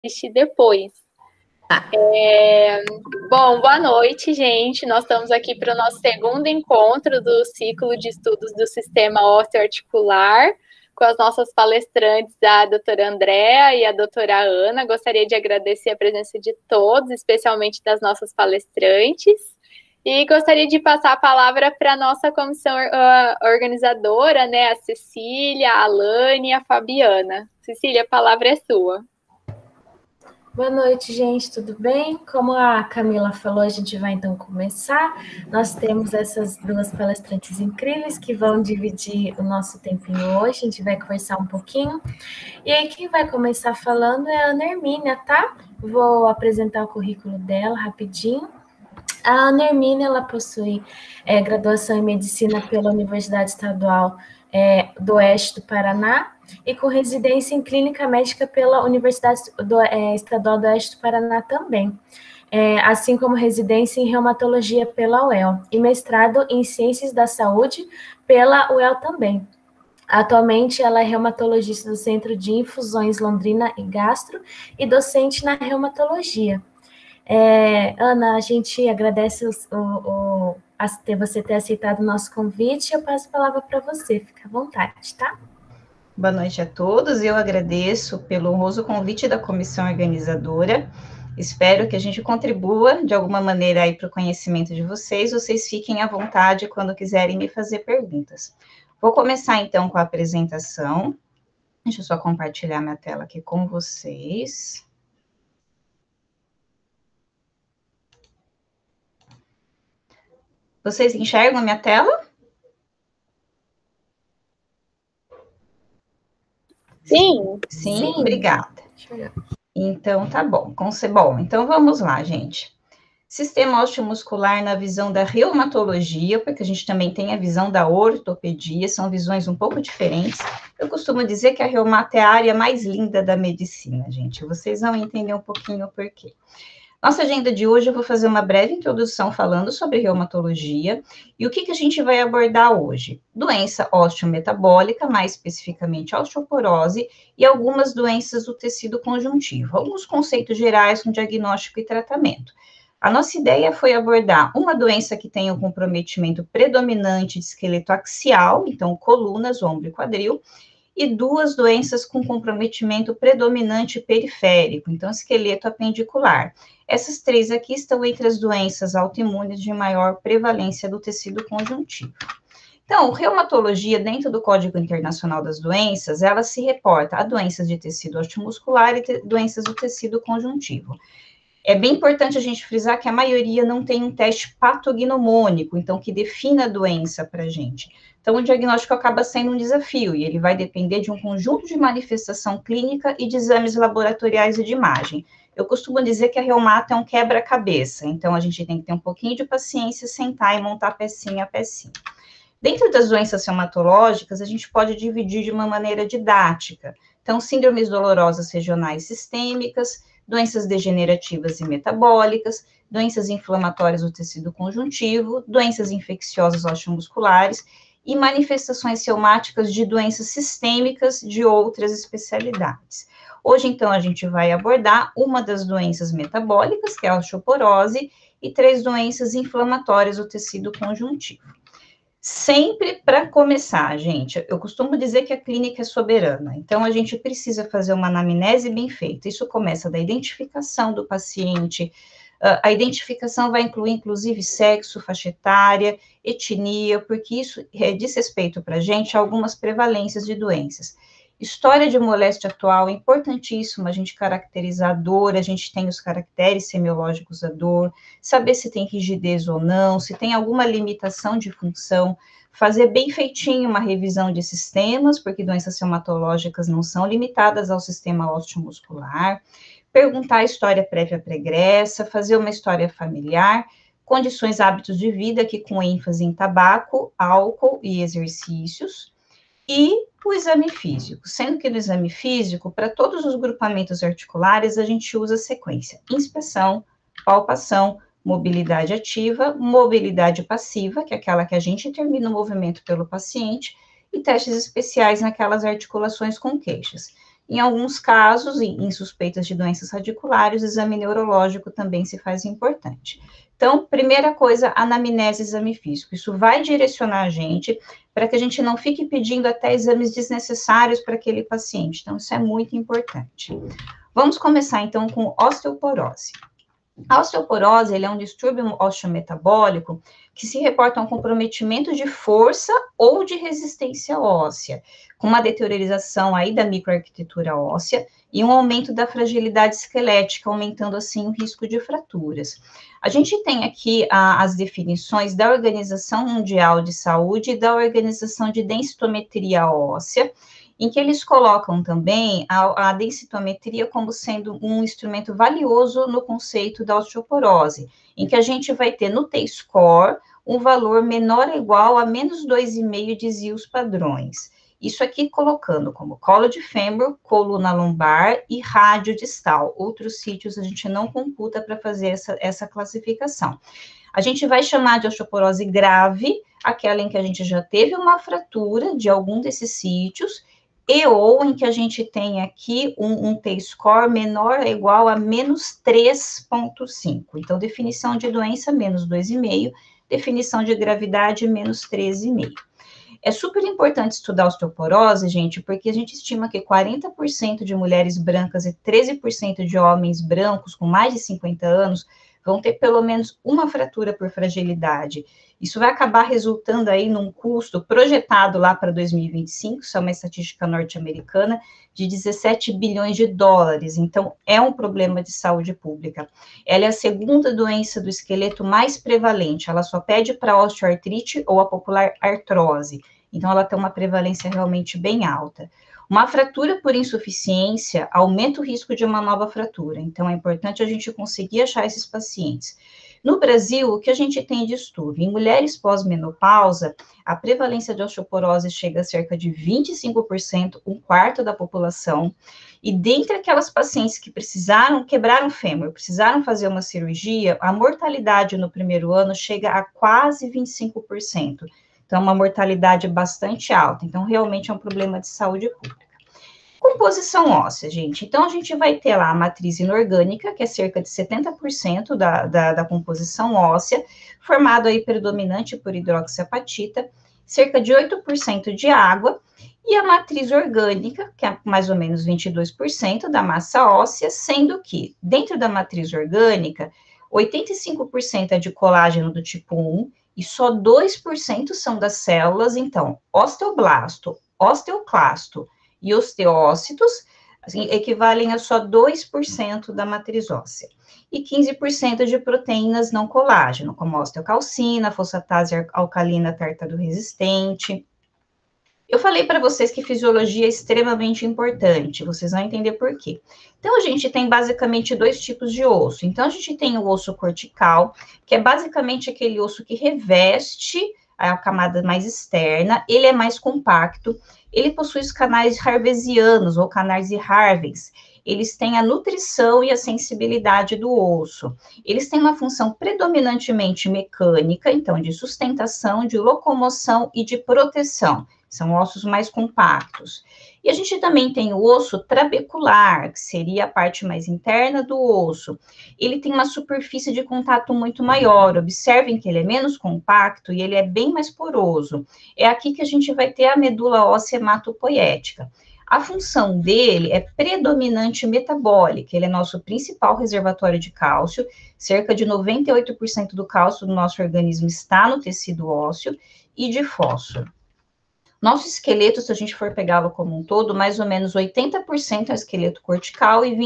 assistir depois. Bom, boa noite, gente. Nós estamos aqui para o nosso segundo encontro do ciclo de estudos do sistema osteoarticular, com as nossas palestrantes, a doutora Andréa e a doutora Ana. Gostaria de agradecer a presença de todos, especialmente das nossas palestrantes. E gostaria de passar a palavra para a nossa comissão organizadora, né? A Cecília, a Alane e a Fabiana. Cecília, a palavra é sua. Boa noite, gente, tudo bem? Como a Camila falou, a gente vai então começar. Nós temos essas duas palestrantes incríveis que vão dividir o nosso tempinho hoje, a gente vai conversar um pouquinho. E aí, quem vai começar falando é a Ana Hermínia, tá? Vou apresentar o currículo dela rapidinho. A Ana Hermínia, ela possui graduação em Medicina pela Universidade Estadual do Oeste do Paraná, e com residência em Clínica Médica pela Universidade Estadual do Oeste do Paraná também, assim como residência em Reumatologia pela UEL, e mestrado em Ciências da Saúde pela UEL também. Atualmente, ela é reumatologista do Centro de Infusões Londrina e Gastro e docente na reumatologia. Ana, a gente agradece você ter aceitado o nosso convite. Eu passo a palavra para você, fica à vontade, tá? Boa noite a todos, eu agradeço pelo honroso convite da comissão organizadora. Espero que a gente contribua de alguma maneira aí para o conhecimento de vocês. Vocês fiquem à vontade quando quiserem me fazer perguntas. Vou começar então com a apresentação. Deixa eu só compartilhar minha tela aqui com vocês. Vocês enxergam a minha tela? Sim. Sim, obrigada. Então, tá bom. Bom, então vamos lá, gente. Sistema osteomuscular na visão da reumatologia, porque a gente também tem a visão da ortopedia, são visões um pouco diferentes. Eu costumo dizer que a reumata é a área mais linda da medicina, gente. Vocês vão entender um pouquinho o porquê. Nossa agenda de hoje, eu vou fazer uma breve introdução falando sobre reumatologia e o que a gente vai abordar hoje. Doença osteometabólica, mais especificamente osteoporose, e algumas doenças do tecido conjuntivo. Alguns conceitos gerais com diagnóstico e tratamento. A nossa ideia foi abordar uma doença que tem um comprometimento predominante de esqueleto axial, então colunas, ombro e quadril, e duas doenças com comprometimento predominante periférico, então esqueleto apendicular. Essas três aqui estão entre as doenças autoimunes de maior prevalência do tecido conjuntivo. Então, reumatologia, dentro do Código Internacional das Doenças, ela se reporta a doenças de tecido osteomuscular e doenças do tecido conjuntivo. É bem importante a gente frisar que a maioria não tem um teste patognomônico, então, que defina a doença para a gente. Então, o diagnóstico acaba sendo um desafio, e ele vai depender de um conjunto de manifestação clínica e de exames laboratoriais e de imagem. Eu costumo dizer que a reumata é um quebra-cabeça, então a gente tem que ter um pouquinho de paciência, sentar e montar pecinha a pecinha. Dentro das doenças reumatológicas, a gente pode dividir de uma maneira didática. Então, síndromes dolorosas regionais sistêmicas, doenças degenerativas e metabólicas, doenças inflamatórias do tecido conjuntivo, doenças infecciosas osteomusculares e manifestações reumáticas de doenças sistêmicas de outras especialidades. Hoje, então, a gente vai abordar uma das doenças metabólicas, que é a osteoporose, e 3 doenças inflamatórias do tecido conjuntivo. Sempre para começar, gente, eu costumo dizer que a clínica é soberana, então a gente precisa fazer uma anamnese bem feita. Isso começa da identificação do paciente, a identificação vai incluir, inclusive, sexo, faixa etária, etnia, porque isso diz respeito para a gente a algumas prevalências de doenças. História de moléstia atual, é importantíssimo a gente caracterizar a dor, a gente tem os caracteres semiológicos da dor, saber se tem rigidez ou não, se tem alguma limitação de função, fazer bem feitinho uma revisão de sistemas, porque doenças reumatológicas não são limitadas ao sistema osteomuscular, perguntar a história prévia pregressa, fazer uma história familiar, condições, hábitos de vida, que com ênfase em tabaco, álcool e exercícios, e o exame físico, sendo que no exame físico, para todos os grupamentos articulares, a gente usa a sequência inspeção, palpação, mobilidade ativa, mobilidade passiva, que é aquela que a gente termina o movimento pelo paciente, e testes especiais naquelas articulações com queixas. Em alguns casos, em suspeitas de doenças radiculares, o exame neurológico também se faz importante. Então, primeira coisa, anamnese e exame físico. Isso vai direcionar a gente para que a gente não fique pedindo até exames desnecessários para aquele paciente. Então, isso é muito importante. Vamos começar, então, com osteoporose. A osteoporose, ele é um distúrbio osteometabólico que se reporta a um comprometimento de força ou de resistência óssea, com uma deteriorização aí da microarquitetura óssea e um aumento da fragilidade esquelética, aumentando assim o risco de fraturas. A gente tem aqui as definições da Organização Mundial de Saúde e da Organização de Densitometria Óssea, em que eles colocam também a densitometria como sendo um instrumento valioso no conceito da osteoporose, em que a gente vai ter no T-score um valor menor ou igual a menos 2,5 de os padrões. Isso aqui colocando como colo de fêmur, coluna lombar e rádio distal. Outros sítios a gente não computa para fazer essa classificação. A gente vai chamar de osteoporose grave, aquela em que a gente já teve uma fratura de algum desses sítios, e ou em que a gente tem aqui um T-score menor ou igual a menos 3,5. Então, definição de doença, menos 2,5, definição de gravidade, menos 13,5. É super importante estudar osteoporose, gente, porque a gente estima que 40% de mulheres brancas e 13% de homens brancos com mais de 50 anos vão ter pelo menos uma fratura por fragilidade. Isso vai acabar resultando aí num custo projetado lá para 2025, isso é uma estatística norte-americana, de 17 bilhões de dólares. Então, é um problema de saúde pública. Ela é a segunda doença do esqueleto mais prevalente, ela só pede para a osteoartrite ou a popular artrose. Então, ela tem uma prevalência realmente bem alta. Uma fratura por insuficiência aumenta o risco de uma nova fratura, então é importante a gente conseguir achar esses pacientes. No Brasil, o que a gente tem de estudo? Em mulheres pós-menopausa, a prevalência de osteoporose chega a cerca de 25%, um quarto da população, e dentre aquelas pacientes que quebraram o fêmur, precisaram fazer uma cirurgia, a mortalidade no primeiro ano chega a quase 25%. Então, é uma mortalidade bastante alta. Então, realmente é um problema de saúde pública. Composição óssea, gente. Então, a gente vai ter lá a matriz inorgânica, que é cerca de 70% da composição óssea, formado aí predominante por hidroxiapatita, cerca de 8% de água, e a matriz orgânica, que é mais ou menos 22% da massa óssea, sendo que, dentro da matriz orgânica, 85% é de colágeno do tipo 1, e só 2% são das células, então, osteoblasto, osteoclasto e osteócitos assim, equivalem a só 2% da matriz óssea. E 15% de proteínas não colágeno, como osteocalcina, fosfatase alcalina tártaro-resistente. Eu falei para vocês que fisiologia é extremamente importante, vocês vão entender por quê. Então, a gente tem basicamente dois tipos de osso. Então, a gente tem o osso cortical, que é basicamente aquele osso que reveste a camada mais externa, ele é mais compacto, ele possui os canais harvesianos, ou canais de Harvey's. Eles têm a nutrição e a sensibilidade do osso. Eles têm uma função predominantemente mecânica, então, de sustentação, de locomoção e de proteção. São ossos mais compactos. E a gente também tem o osso trabecular, que seria a parte mais interna do osso. Ele tem uma superfície de contato muito maior. Observem que ele é menos compacto e ele é bem mais poroso. É aqui que a gente vai ter a medula óssea hematopoética. A função dele é predominante metabólica. Ele é nosso principal reservatório de cálcio. Cerca de 98% do cálcio do nosso organismo está no tecido ósseo e de fósforo. Nosso esqueleto, se a gente for pegá-lo como um todo, mais ou menos 80% é esqueleto cortical e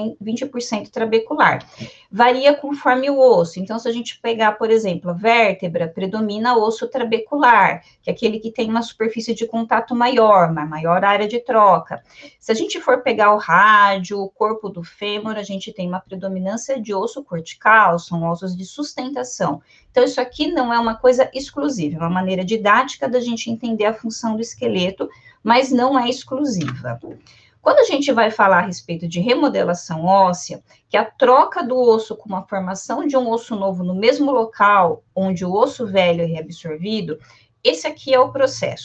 20% trabecular. Varia conforme o osso. Então, se a gente pegar, por exemplo, a vértebra, predomina osso trabecular, que é aquele que tem uma superfície de contato maior, uma maior área de troca. Se a gente for pegar o rádio, o corpo do fêmur, a gente tem uma predominância de osso cortical, são ossos de sustentação. Então, isso aqui não é uma coisa exclusiva, é uma maneira didática da gente entender a função do esqueleto, mas não é exclusiva. Quando a gente vai falar a respeito de remodelação óssea, que é a troca do osso com a formação de um osso novo no mesmo local onde o osso velho é reabsorvido, esse aqui é o processo.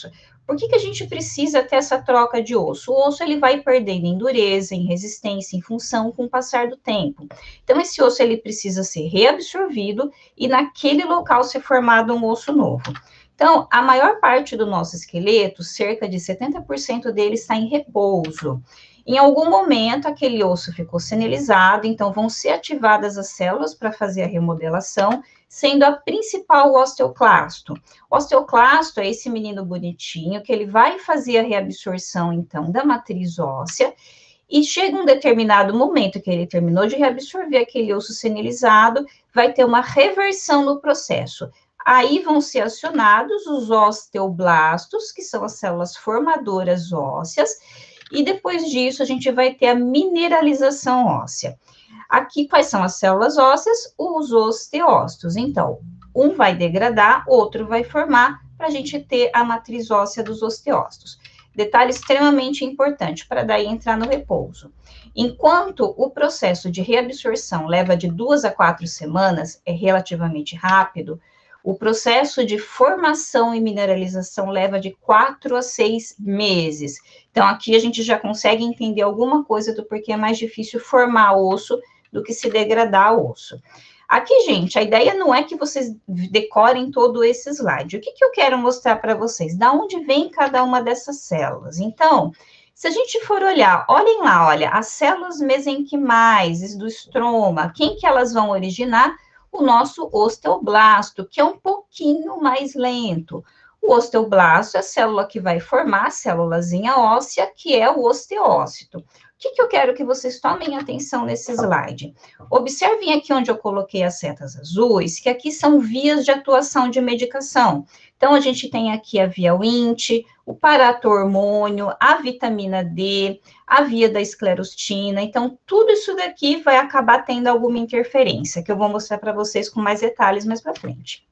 Por que a gente precisa ter essa troca de osso? O osso ele vai perdendo em dureza, em resistência, em função com o passar do tempo. Então, esse osso ele precisa ser reabsorvido e naquele local ser formado um osso novo. Então, a maior parte do nosso esqueleto, cerca de 70% dele está em repouso. Em algum momento, aquele osso ficou senilizado, então vão ser ativadas as células para fazer a remodelação, sendo a principal o osteoclasto. O osteoclasto é esse menino bonitinho que ele vai fazer a reabsorção, então, da matriz óssea, e chega um determinado momento que ele terminou de reabsorver aquele osso senilizado, vai ter uma reversão no processo. Aí vão ser acionados os osteoblastos, que são as células formadoras ósseas, e depois disso a gente vai ter a mineralização óssea. Aqui, quais são as células ósseas? Os osteócitos. Então, um vai degradar, outro vai formar, para a gente ter a matriz óssea dos osteócitos. Detalhe extremamente importante, para daí entrar no repouso. Enquanto o processo de reabsorção leva de 2 a 4 semanas, é relativamente rápido, o processo de formação e mineralização leva de 4 a 6 meses. Então, aqui a gente já consegue entender alguma coisa do porquê é mais difícil formar osso do que se degradar osso. Aqui, gente, a ideia não é que vocês decorem todo esse slide. O que eu quero mostrar para vocês? Da onde vem cada uma dessas células? Então, se a gente for olhar, olhem lá, olha, as células mesenquimais do estroma, quem que elas vão originar? O nosso osteoblasto, que é um pouquinho mais lento. O osteoblasto é a célula que vai formar a célulazinha óssea, que é o osteócito. O que eu quero que vocês tomem atenção nesse slide? Observem aqui onde eu coloquei as setas azuis, que aqui são vias de atuação de medicação. Então, a gente tem aqui a via Wnt, o paratormônio, a vitamina D, a via da esclerostina. Então, tudo isso daqui vai acabar tendo alguma interferência, que eu vou mostrar para vocês com mais detalhes mais para frente.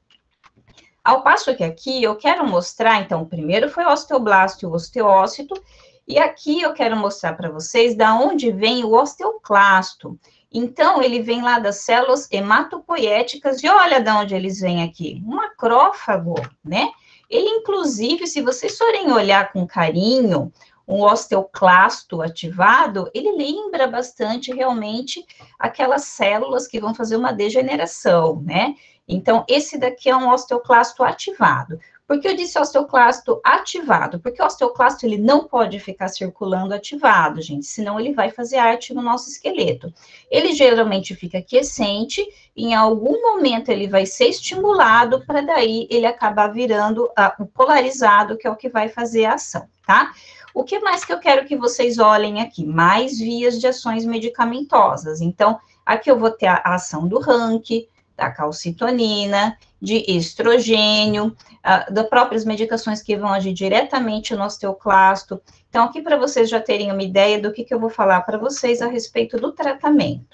Ao passo que aqui eu quero mostrar, então, primeiro foi o osteoblasto e o osteócito, e aqui eu quero mostrar para vocês da onde vem o osteoclasto. Então, ele vem lá das células hematopoéticas, e olha de onde eles vêm aqui, um macrófago, né? Ele, inclusive, se vocês forem olhar com carinho, um osteoclasto ativado, ele lembra bastante, realmente, aquelas células que vão fazer uma degeneração, né? Então, esse daqui é um osteoclasto ativado. Por que eu disse osteoclasto ativado? Porque o osteoclasto, ele não pode ficar circulando ativado, gente, senão ele vai fazer arte no nosso esqueleto. Ele geralmente fica quiescente, em algum momento ele vai ser estimulado, para daí ele acabar virando o polarizado, que é o que vai fazer a ação, tá? O que mais que eu quero que vocês olhem aqui? Mais vias de ações medicamentosas. Então, aqui eu vou ter a ação do RANK, da calcitonina, de estrogênio, das próprias medicações que vão agir diretamente no osteoclasto. Então, aqui para vocês já terem uma ideia do que eu vou falar para vocês a respeito do tratamento.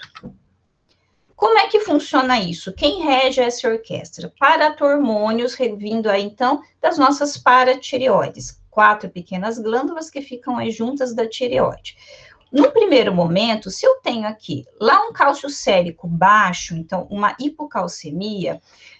Como é que funciona isso? Quem rege essa orquestra? Paratormônios, vindo aí, então, das nossas paratireoides. 4 pequenas glândulas que ficam aí juntas da tireoide. No primeiro momento, se eu tenho aqui lá um cálcio sérico baixo, então uma hipocalcemia,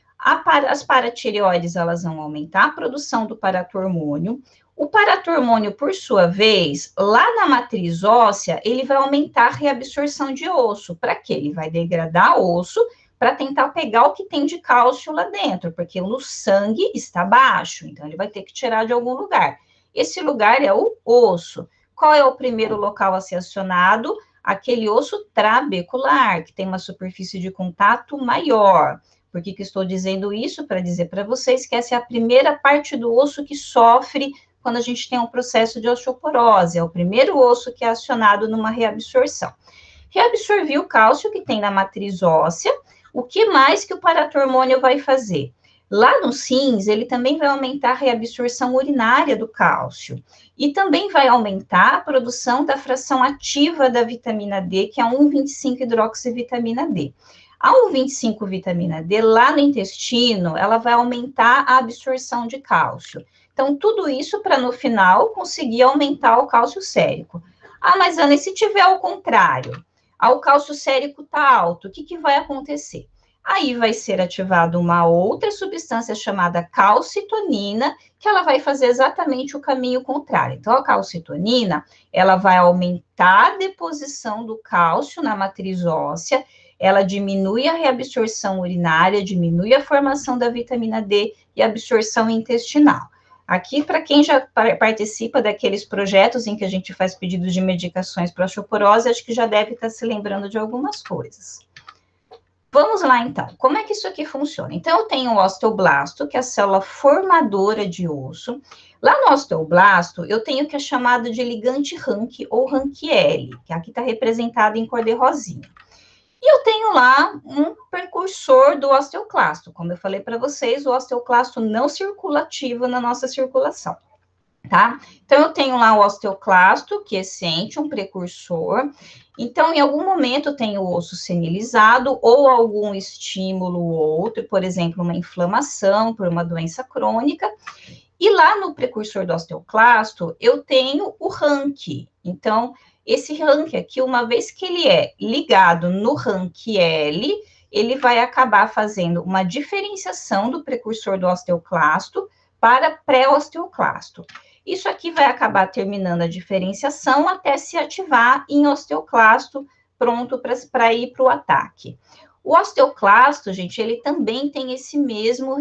as paratireoides elas vão aumentar a produção do paratormônio. O paratormônio, por sua vez, lá na matriz óssea, ele vai aumentar a reabsorção de osso. Para quê? Ele vai degradar osso para tentar pegar o que tem de cálcio lá dentro, porque no sangue está baixo, então ele vai ter que tirar de algum lugar. Esse lugar é o osso. Qual é o primeiro local a ser acionado? Aquele osso trabecular, que tem uma superfície de contato maior. Por que estou dizendo isso? Para dizer para vocês que essa é a primeira parte do osso que sofre quando a gente tem um processo de osteoporose. É o primeiro osso que é acionado numa reabsorção. Reabsorver o cálcio que tem na matriz óssea. O que mais que o paratormônio vai fazer? Lá nos rins, ele também vai aumentar a reabsorção urinária do cálcio. E também vai aumentar a produção da fração ativa da vitamina D, que é a 1,25-hidroxivitamina D. A 1,25 vitamina D, lá no intestino, ela vai aumentar a absorção de cálcio. Então, tudo isso para, no final, conseguir aumentar o cálcio sérico. Ah, mas Ana, e se tiver ao contrário? O cálcio sérico está alto, o que vai acontecer? Aí vai ser ativada uma outra substância chamada calcitonina, que ela vai fazer exatamente o caminho contrário. Então, a calcitonina, ela vai aumentar a deposição do cálcio na matriz óssea, ela diminui a reabsorção urinária, diminui a formação da vitamina D e a absorção intestinal. Aqui, para quem já participa daqueles projetos em que a gente faz pedidos de medicações para osteoporose, acho que já deve estar se lembrando de algumas coisas. Vamos lá, então. Como é que isso aqui funciona? Então, eu tenho o osteoblasto, que é a célula formadora de osso. Lá no osteoblasto, eu tenho o que é chamado de ligante Rank, ou Rank-L, que aqui está representado em cor de rosinha. E eu tenho lá um precursor do osteoclasto. Como eu falei para vocês, o osteoclasto não circula ativo na nossa circulação, tá? Então, eu tenho lá o osteoclasto, quiescente, um precursor. Então, em algum momento, tem o osso senilizado ou algum estímulo ou outro, por exemplo, uma inflamação por uma doença crônica. E lá no precursor do osteoclasto, eu tenho o Rank. Então, esse Rank aqui, uma vez que ele é ligado no Rank-L, ele vai acabar fazendo uma diferenciação do precursor do osteoclasto para pré-osteoclasto. Isso aqui vai acabar terminando a diferenciação até se ativar em osteoclasto, pronto para ir para o ataque. O osteoclasto, gente, ele também tem esse mesmo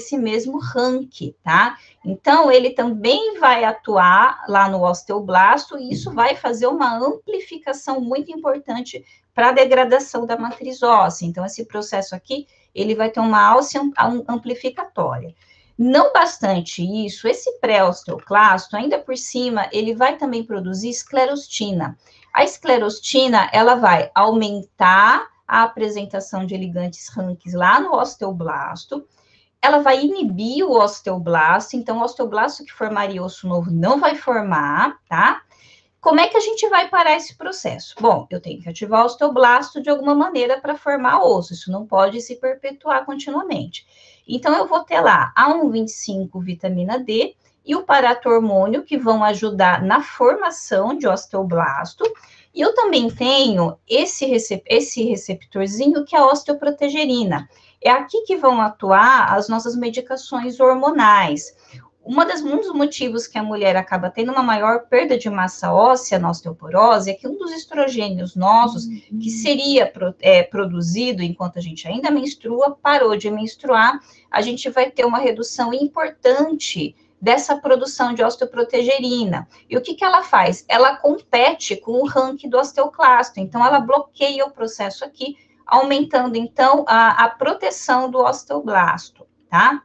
Rank, tá? Então, ele também vai atuar lá no osteoblasto e isso vai fazer uma amplificação muito importante para a degradação da matriz óssea. Então, esse processo aqui, ele vai ter uma alça amplificatória. Não bastante isso, esse pré-osteoclasto, ainda por cima, ele vai também produzir esclerostina. A esclerostina, ela vai aumentar a apresentação de ligantes Ranks lá no osteoblasto, ela vai inibir o osteoblasto, então o osteoblasto que formaria osso novo não vai formar, tá? Como é que a gente vai parar esse processo? Bom, eu tenho que ativar o osteoblasto de alguma maneira para formar osso, isso não pode se perpetuar continuamente. Então, eu vou ter lá a 1,25 vitamina D e o paratormônio, que vão ajudar na formação de osteoblasto. E eu também tenho esse receptorzinho, que é a osteoprotegerina. É aqui que vão atuar as nossas medicações hormonais. Um dos motivos que a mulher acaba tendo uma maior perda de massa óssea na osteoporose é que um dos estrogênios nossos, que seria produzido enquanto a gente ainda menstrua, parou de menstruar, a gente vai ter uma redução importante dessa produção de osteoprotegerina. E o que ela faz? Ela compete com o Rank do osteoclasto, então ela bloqueia o processo aqui, aumentando, então, a proteção do osteoblasto, tá?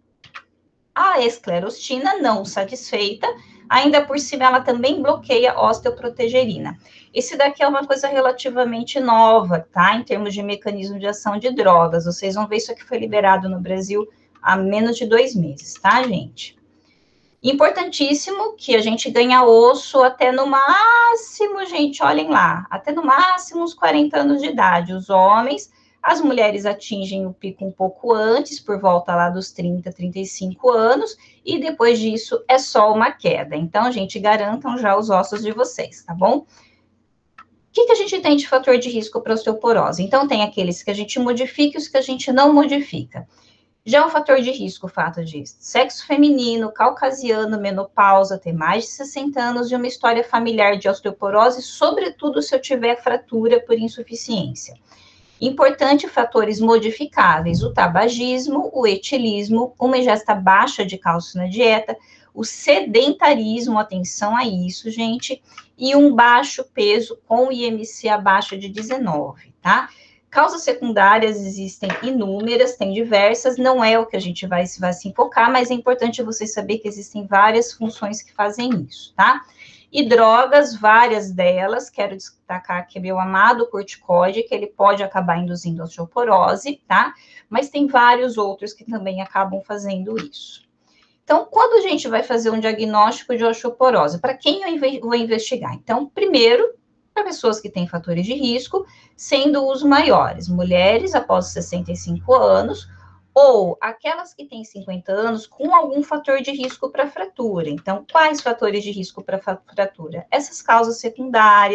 A esclerostina, não satisfeita, ainda por cima ela também bloqueia a osteoprotegerina. Esse daqui é uma coisa relativamente nova, tá? Em termos de mecanismo de ação de drogas. Vocês vão ver isso aqui foi liberado no Brasil há menos de 2 meses, tá, gente? Importantíssimo que a gente ganha osso até no máximo, gente, olhem lá, até no máximo uns 40 anos de idade. Os homens, as mulheres atingem o pico um pouco antes, por volta lá dos 30, 35 anos, e depois disso é só uma queda. Então, gente, garantam já os ossos de vocês, tá bom? O que a gente tem de fator de risco para osteoporose? Então, tem aqueles que a gente modifica e os que a gente não modifica. Já o fator de risco, o fato de sexo feminino, caucasiano, menopausa, ter mais de 60 anos e uma história familiar de osteoporose, sobretudo se eu tiver fratura por insuficiência. Importante, fatores modificáveis, o tabagismo, o etilismo, uma ingesta baixa de cálcio na dieta, o sedentarismo, atenção a isso, gente, e um baixo peso com IMC abaixo de 19, tá? Causas secundárias existem inúmeras, tem diversas, não é o que a gente vai se enfocar, mas é importante vocês saber que existem várias funções que fazem isso, tá? E drogas, várias delas, quero destacar aqui meu amado corticoide, que ele pode acabar induzindo osteoporose, tá? Mas tem vários outros que também acabam fazendo isso. Então, quando a gente vai fazer um diagnóstico de osteoporose, para quem eu vou investigar? Então, primeiro, para pessoas que têm fatores de risco, sendo os maiores, mulheres após 65 anos, ou aquelas que têm 50 anos com algum fator de risco para fratura. Então, quais fatores de risco para fratura? Essas causas secundárias,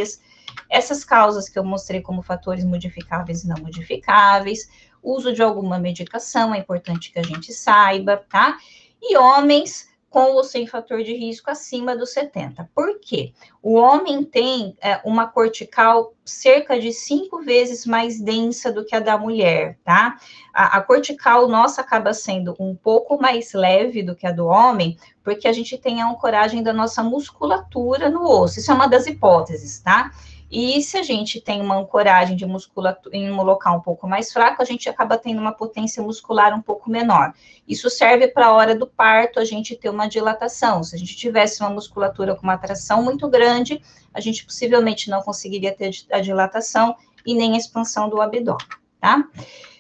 Essas causas que eu mostrei como fatores modificáveis e não modificáveis, uso de alguma medicação, é importante que a gente saiba, tá? E homens com ou sem fator de risco acima dos 70. Por quê? O homem tem uma cortical cerca de 5 vezes mais densa do que a da mulher, tá? A cortical nossa acaba sendo um pouco mais leve do que a do homem, porque a gente tem a ancoragem da nossa musculatura no osso. Isso é uma das hipóteses, tá? E se a gente tem uma ancoragem de musculatura em um local um pouco mais fraco, a gente acaba tendo uma potência muscular um pouco menor. Isso serve para a hora do parto a gente ter uma dilatação. Se a gente tivesse uma musculatura com uma tração muito grande, a gente possivelmente não conseguiria ter a dilatação e nem a expansão do abdômen, tá?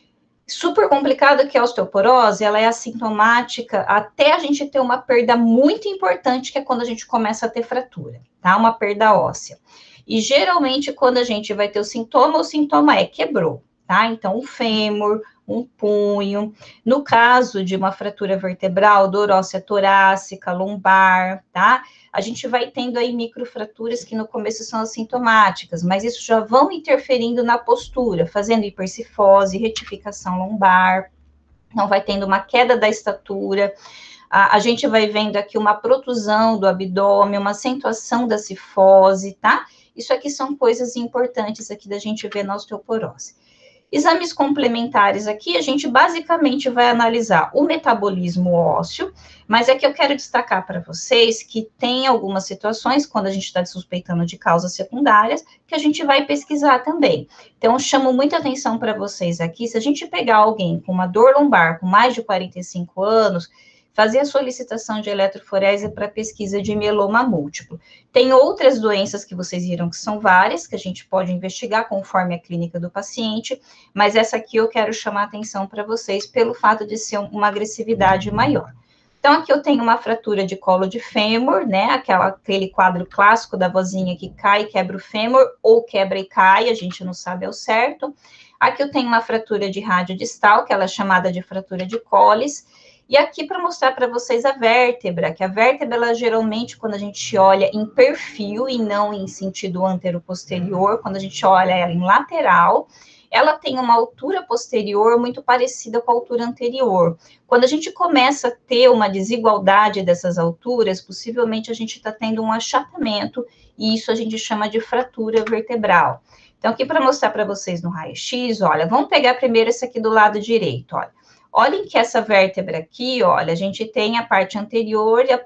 Super complicado que a osteoporose, ela é assintomática até a gente ter uma perda muito importante, que é quando a gente começa a ter fratura, tá? Uma perda óssea. E geralmente, quando a gente vai ter o sintoma é quebrou, tá? Então, um fêmur, um punho. No caso de uma fratura vertebral, dor óssea torácica, lombar, tá? A gente vai tendo aí microfraturas que no começo são assintomáticas, mas isso já vão interferindo na postura, fazendo hipercifose, retificação lombar. Então, vai tendo uma queda da estatura. A gente vai vendo aqui uma protusão do abdômen, uma acentuação da cifose, tá? Isso aqui são coisas importantes aqui da gente ver na osteoporose. Exames complementares aqui, a gente basicamente vai analisar o metabolismo ósseo, mas é que eu quero destacar para vocês que tem algumas situações, quando a gente está suspeitando de causas secundárias, que a gente vai pesquisar também. Então, eu chamo muita atenção para vocês aqui, se a gente pegar alguém com uma dor lombar com mais de 45 anos, fazer a solicitação de eletroforese para pesquisa de mieloma múltiplo. Tem outras doenças que vocês viram que são várias, que a gente pode investigar conforme a clínica do paciente, mas essa aqui eu quero chamar a atenção para vocês pelo fato de ser uma agressividade maior. Então, aqui eu tenho uma fratura de colo de fêmur, né, aquele quadro clássico da vozinha que cai e quebra o fêmur, ou quebra e cai, a gente não sabe ao certo. Aqui eu tenho uma fratura de rádio distal, que ela é chamada de fratura de Colles. E aqui para mostrar para vocês a vértebra, que a vértebra, ela, geralmente, quando a gente olha em perfil e não em sentido antero-posterior, quando a gente olha ela em lateral, ela tem uma altura posterior muito parecida com a altura anterior. Quando a gente começa a ter uma desigualdade dessas alturas, possivelmente a gente está tendo um achatamento, e isso a gente chama de fratura vertebral. Então, aqui para mostrar para vocês no raio-x, olha, vamos pegar primeiro esse aqui do lado direito, olha. Olhem que essa vértebra aqui, olha, a gente tem a parte anterior, e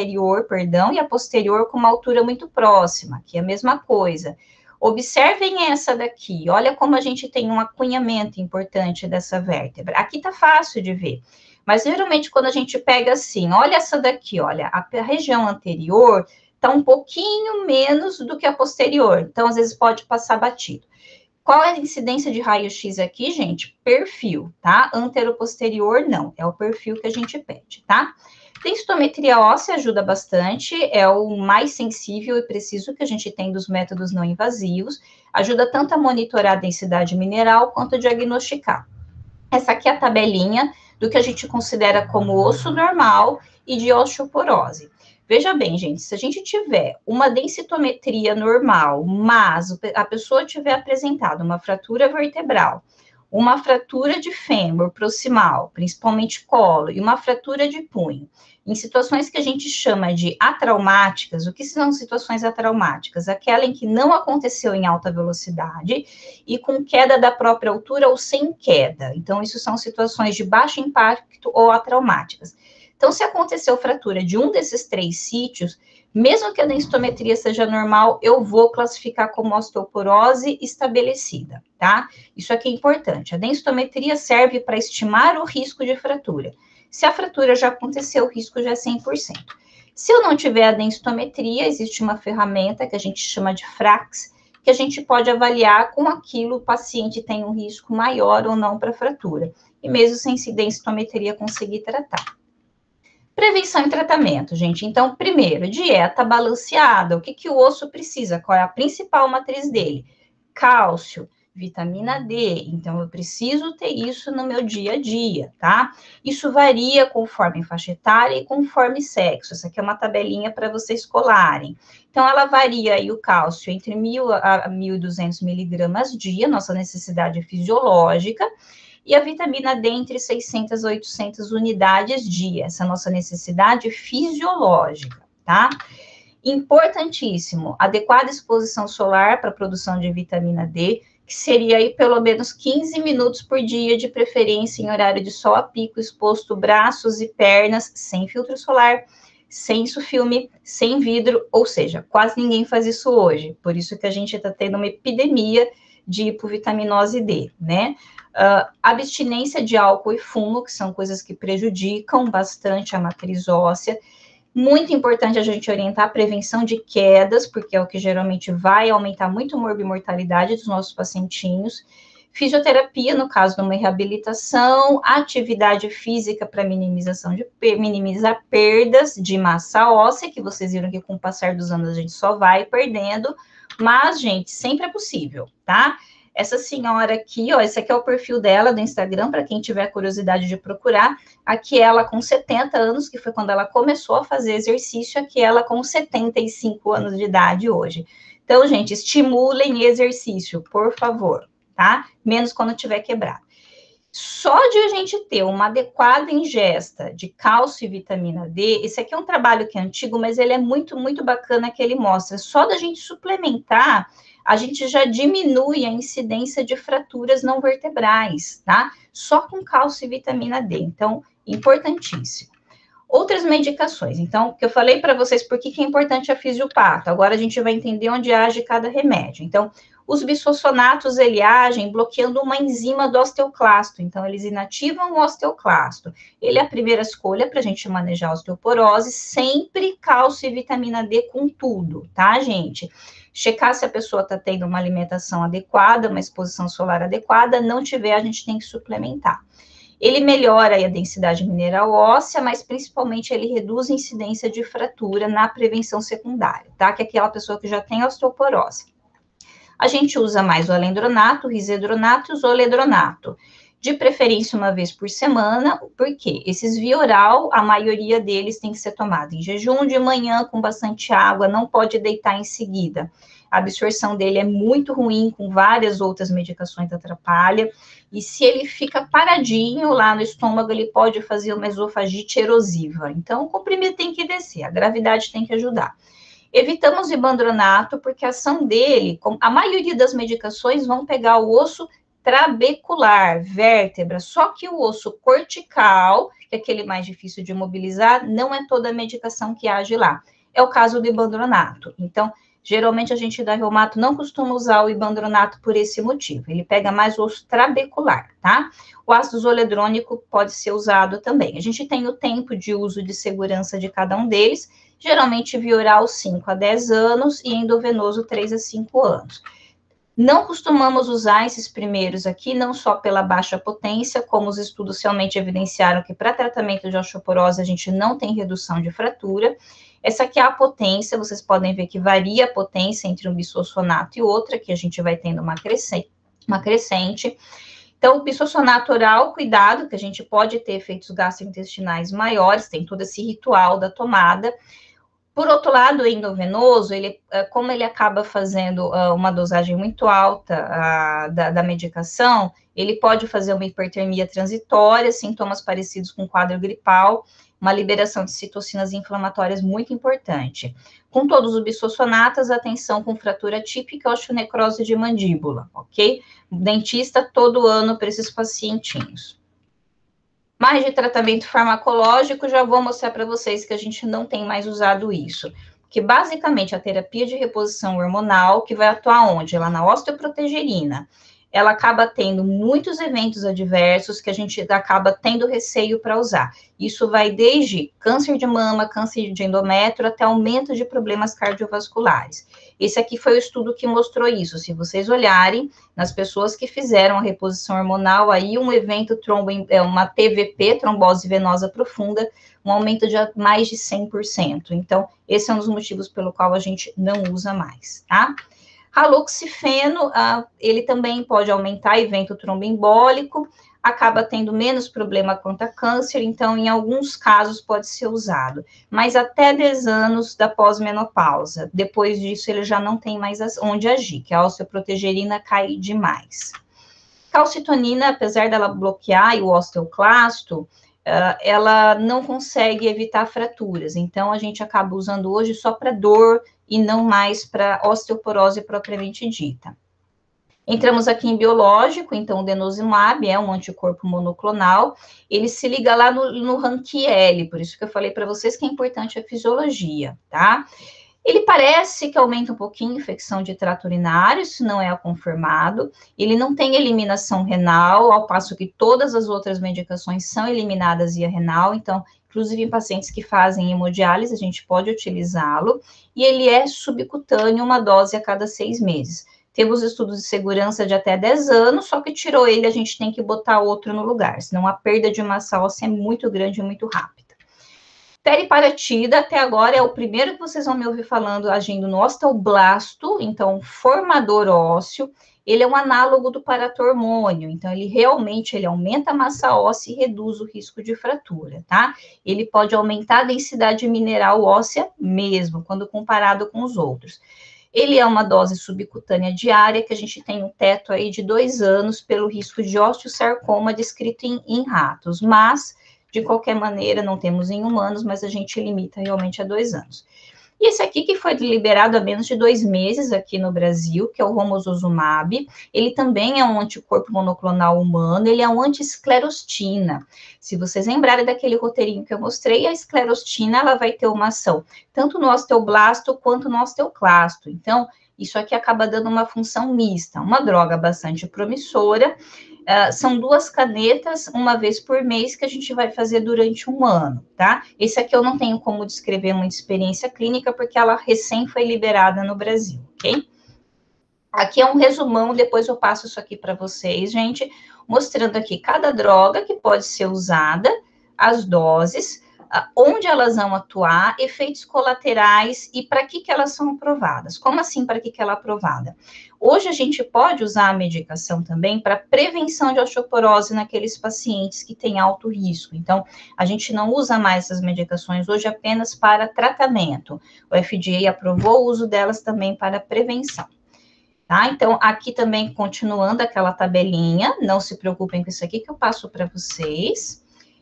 a posterior com uma altura muito próxima, aqui é a mesma coisa. Observem essa daqui, olha como a gente tem um acunhamento importante dessa vértebra. Aqui tá fácil de ver, mas geralmente quando a gente pega assim, olha essa daqui, olha, a região anterior tá um pouquinho menos do que a posterior, então às vezes pode passar batido. Qual é a incidência de raio-x aqui, gente? Perfil, tá? Antero-posterior, não. É o perfil que a gente pede, tá? Densitometria óssea ajuda bastante, é o mais sensível e preciso que a gente tem dos métodos não invasivos. Ajuda tanto a monitorar a densidade mineral quanto a diagnosticar. Essa aqui é a tabelinha do que a gente considera como osso normal e de osteoporose. Veja bem, gente, se a gente tiver uma densitometria normal, mas a pessoa tiver apresentado uma fratura vertebral, uma fratura de fêmur proximal, principalmente colo, e uma fratura de punho, em situações que a gente chama de atraumáticas, o que são situações atraumáticas? Aquela em que não aconteceu em alta velocidade e com queda da própria altura ou sem queda. Então, isso são situações de baixo impacto ou atraumáticas. Então, se aconteceu fratura de um desses 3 sítios, mesmo que a densitometria seja normal, eu vou classificar como osteoporose estabelecida, tá? Isso aqui é importante. A densitometria serve para estimar o risco de fratura. Se a fratura já aconteceu, o risco já é 100%. Se eu não tiver a densitometria, existe uma ferramenta que a gente chama de FRAX, que a gente pode avaliar com aquilo o paciente tem um risco maior ou não para fratura. E mesmo sem densitometria conseguir tratar. Prevenção e tratamento, gente. Então, primeiro, dieta balanceada. O que o osso precisa? Qual é a principal matriz dele? Cálcio, vitamina D, então eu preciso ter isso no meu dia a dia, tá? Isso varia conforme faixa etária e conforme sexo. Essa aqui é uma tabelinha para vocês colarem. Então, ela varia aí o cálcio entre 1.000 a 1.200 miligramas dia, nossa necessidade fisiológica, e a vitamina D entre 600 a 800 unidades dia, essa nossa necessidade fisiológica, tá? Importantíssimo, adequada exposição solar para a produção de vitamina D, que seria aí pelo menos 15 minutos por dia, de preferência em horário de sol a pico, exposto braços e pernas, sem filtro solar, sem filme, sem vidro, ou seja, quase ninguém faz isso hoje, por isso que a gente está tendo uma epidemia de hipovitaminose D, né? Abstinência de álcool e fumo, que são coisas que prejudicam bastante a matriz óssea. Muito importante a gente orientar a prevenção de quedas, porque é o que geralmente vai aumentar muito a morbimortalidade dos nossos pacientinhos. Fisioterapia, no caso de uma reabilitação, atividade física para minimizar perdas de massa óssea, que vocês viram que com o passar dos anos a gente só vai perdendo, mas, gente, sempre é possível, tá? Essa senhora aqui, ó, esse aqui é o perfil dela do Instagram, para quem tiver curiosidade de procurar. Aqui ela com 70 anos, que foi quando ela começou a fazer exercício, aqui ela com 75 anos de idade hoje. Então, gente, estimulem exercício, por favor, tá? Menos quando tiver quebrado. Só de a gente ter uma adequada ingesta de cálcio e vitamina D, esse aqui é um trabalho que é antigo, mas ele é muito, muito bacana, que ele mostra. Só da gente suplementar, a gente já diminui a incidência de fraturas não vertebrais, tá? Só com cálcio e vitamina D. Então, importantíssimo. Outras medicações. Então, que eu falei para vocês por que é importante a fisiopato. Agora a gente vai entender onde age cada remédio. Então, os bisfosfonatos, ele agem bloqueando uma enzima do osteoclasto. Então, eles inativam o osteoclasto. Ele é a primeira escolha para a gente manejar a osteoporose. Sempre cálcio e vitamina D com tudo, tá, gente? Checar se a pessoa está tendo uma alimentação adequada, uma exposição solar adequada. Não tiver, a gente tem que suplementar. Ele melhora a densidade mineral óssea, mas principalmente ele reduz a incidência de fratura na prevenção secundária, tá? Que é aquela pessoa que já tem osteoporose. A gente usa mais o alendronato, o risedronato e o zoledronato. De preferência uma vez por semana, porque esses via oral, a maioria deles tem que ser tomado em jejum de manhã, com bastante água, não pode deitar em seguida. A absorção dele é muito ruim, com várias outras medicações atrapalha, e se ele fica paradinho lá no estômago, ele pode fazer uma esofagite erosiva. Então, o comprimido tem que descer, a gravidade tem que ajudar. Evitamos o ibandronato, porque a ação dele, a maioria das medicações vão pegar o osso trabecular, vértebra, só que o osso cortical, que é aquele mais difícil de mobilizar, não é toda a medicação que age lá. É o caso do ibandronato. Então, geralmente a gente da reumato não costuma usar o ibandronato por esse motivo. Ele pega mais o osso trabecular, tá? O ácido zoledrônico pode ser usado também. A gente tem o tempo de uso de segurança de cada um deles, geralmente via oral 5 a 10 anos e endovenoso 3 a 5 anos. Não costumamos usar esses primeiros aqui, não só pela baixa potência, como os estudos realmente evidenciaram que para tratamento de osteoporose a gente não tem redução de fratura. Essa aqui é a potência, vocês podem ver que varia a potência entre um bisfosfonato e outra, que a gente vai tendo uma crescente. Então, o bisfosfonato oral, cuidado, que a gente pode ter efeitos gastrointestinais maiores, tem todo esse ritual da tomada. Por outro lado, o endovenoso, como ele acaba fazendo uma dosagem muito alta da medicação, ele pode fazer uma hipertermia transitória, sintomas parecidos com quadro gripal, uma liberação de citocinas inflamatórias muito importante. Com todos os bisfosfonatos, atenção com fratura típica, osteonecrose de mandíbula, ok? Dentista todo ano para esses pacientinhos. Mais de tratamento farmacológico, já vou mostrar para vocês que a gente não tem mais usado isso. Que basicamente a terapia de reposição hormonal, que vai atuar onde? Lá na osteoprotegerina. Ela acaba tendo muitos eventos adversos que a gente acaba tendo receio para usar. Isso vai desde câncer de mama, câncer de endométrio, até aumento de problemas cardiovasculares. Esse aqui foi o estudo que mostrou isso. Se vocês olharem nas pessoas que fizeram a reposição hormonal, aí um evento uma TVP, trombose venosa profunda, um aumento de mais de 100%. Então, esse é um dos motivos pelo qual a gente não usa mais, tá? Haloxifeno, ele também pode aumentar evento tromboembólico, acaba tendo menos problema quanto a câncer, então, em alguns casos, pode ser usado. Mas até 10 anos da pós-menopausa. Depois disso, ele já não tem mais onde agir, que a osteoprotegerina cai demais. Calcitonina, apesar dela bloquear o osteoclasto, ela não consegue evitar fraturas. Então, a gente acaba usando hoje só para dor e não mais para osteoporose propriamente dita. Entramos aqui em biológico, então o denosumab é um anticorpo monoclonal, ele se liga lá no RANQL, por isso que eu falei para vocês que é importante a fisiologia, tá? Ele parece que aumenta um pouquinho a infecção de trato urinário, isso não é confirmado, ele não tem eliminação renal, ao passo que todas as outras medicações são eliminadas via renal, então, inclusive em pacientes que fazem hemodiálise, a gente pode utilizá-lo, e ele é subcutâneo, uma dose a cada 6 meses. Temos estudos de segurança de até 10 anos, só que tirou ele, a gente tem que botar outro no lugar, senão a perda de massa óssea é muito grande e muito rápida. Teriparatida, até agora, é o primeiro que vocês vão me ouvir falando, agindo no osteoblasto, então, formador ósseo. Ele é um análogo do paratormônio, então, ele realmente aumenta a massa óssea e reduz o risco de fratura, tá? Ele pode aumentar a densidade mineral óssea mesmo, quando comparado com os outros. Ele é uma dose subcutânea diária, que a gente tem um teto aí de 2 anos, pelo risco de osteosarcoma descrito em ratos, mas, de qualquer maneira, não temos em humanos, mas a gente limita realmente a 2 anos. E esse aqui que foi liberado há menos de 2 meses aqui no Brasil, que é o romosozumab, ele também é um anticorpo monoclonal humano, ele é um anti-esclerostina. Se vocês lembrarem daquele roteirinho que eu mostrei, a esclerostina, ela vai ter uma ação tanto no osteoblasto quanto no osteoclasto. Então, isso aqui acaba dando uma função mista, uma droga bastante promissora. São 2 canetas, uma vez por mês, que a gente vai fazer durante 1 ano, tá? Esse aqui eu não tenho como descrever muita experiência clínica, porque ela recém foi liberada no Brasil, ok? Aqui é um resumão, depois eu passo isso aqui para vocês, gente, mostrando aqui cada droga que pode ser usada, as doses, onde elas vão atuar, efeitos colaterais e para que elas são aprovadas. Como assim para que ela é aprovada? Hoje a gente pode usar a medicação também para prevenção de osteoporose naqueles pacientes que têm alto risco. Então, a gente não usa mais essas medicações hoje apenas para tratamento. O FDA aprovou o uso delas também para prevenção. Tá? Então, aqui também, continuando aquela tabelinha, não se preocupem com isso aqui que eu passo para vocês.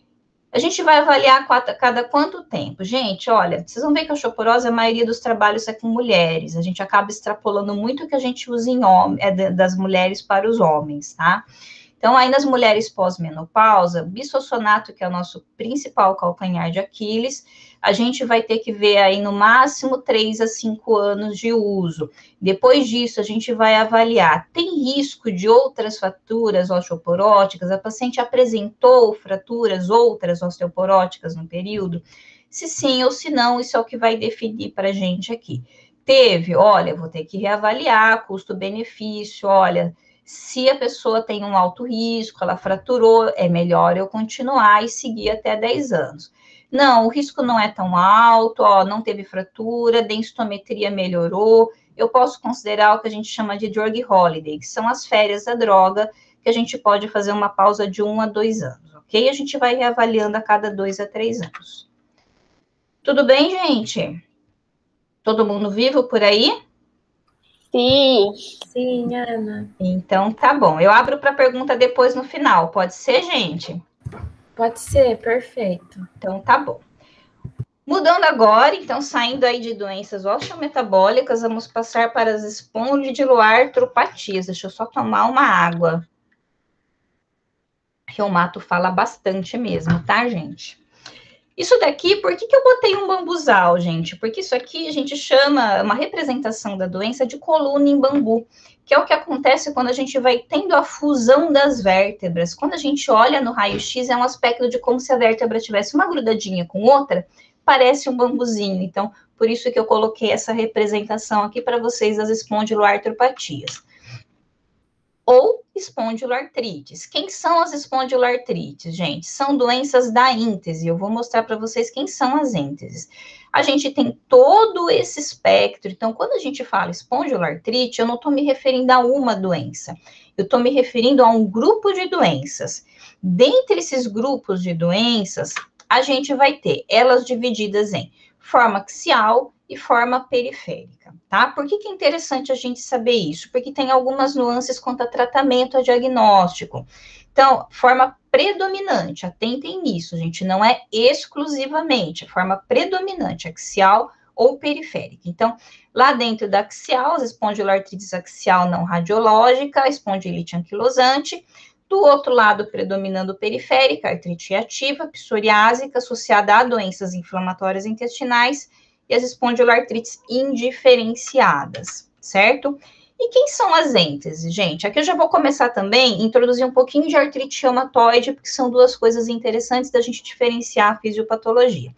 A gente vai avaliar cada quanto tempo? Gente, olha, vocês vão ver que a osteoporose, a maioria dos trabalhos é com mulheres. A gente acaba extrapolando muito o que a gente usa das mulheres para os homens, tá? Então, aí nas mulheres pós-menopausa, bisfosfonato, que é o nosso principal calcanhar de Aquiles, a gente vai ter que ver aí no máximo 3 a 5 anos de uso. Depois disso, a gente vai avaliar, tem risco de outras fraturas osteoporóticas? A paciente apresentou fraturas outras osteoporóticas no período? Se sim ou se não, isso é o que vai definir para a gente aqui. Teve, olha, vou ter que reavaliar custo-benefício, olha, se a pessoa tem um alto risco, ela fraturou, é melhor eu continuar e seguir até 10 anos. Não, o risco não é tão alto, ó, não teve fratura, densitometria melhorou, eu posso considerar o que a gente chama de drug holiday, que são as férias da droga, que a gente pode fazer uma pausa de 1 a 2 anos, ok? A gente vai reavaliando a cada 2 a 3 anos. Tudo bem, gente? Todo mundo vivo por aí? Sim. Sim, Ana. Então, tá bom. Eu abro para pergunta depois no final. Pode ser, gente? Pode ser, perfeito. Então, tá bom. Mudando agora, então, saindo aí de doenças osteometabólicas, vamos passar para as espondiloartropatias. Deixa eu só tomar uma água. Reumato fala bastante mesmo, tá, gente? Isso daqui, por que eu botei um bambuzal, gente? Porque isso aqui a gente chama uma representação da doença de coluna em bambu, que é o que acontece quando a gente vai tendo a fusão das vértebras. Quando a gente olha no raio-x, é um aspecto de como se a vértebra tivesse uma grudadinha com outra, parece um bambuzinho. Então, por isso que eu coloquei essa representação aqui para vocês das espondiloartropatias. ou espondiloartrites. Quem são as espondiloartrites, gente? São doenças da íntese. Eu vou mostrar para vocês quem são as ínteses. A gente tem todo esse espectro. Então, quando a gente fala espondiloartrite, eu não estou me referindo a uma doença. Eu estou me referindo a um grupo de doenças. Dentre esses grupos de doenças, a gente vai ter elas divididas em forma axial e forma periférica, tá? Por que é interessante a gente saber isso? Porque tem algumas nuances quanto a tratamento, a diagnóstico. Então, forma predominante, atentem nisso, gente, não é exclusivamente, forma predominante, axial ou periférica. Então, lá dentro da axial, as espondiloartrites axial não radiológica, a espondilite anquilosante. Do outro lado, predominando periférica, artrite reativa, psoriásica, associada a doenças inflamatórias intestinais, e as espondiloartrites indiferenciadas, certo? E quem são as ênteses, gente? Aqui eu já vou começar também a introduzir um pouquinho de artrite reumatoide, porque são duas coisas interessantes da gente diferenciar a fisiopatologia.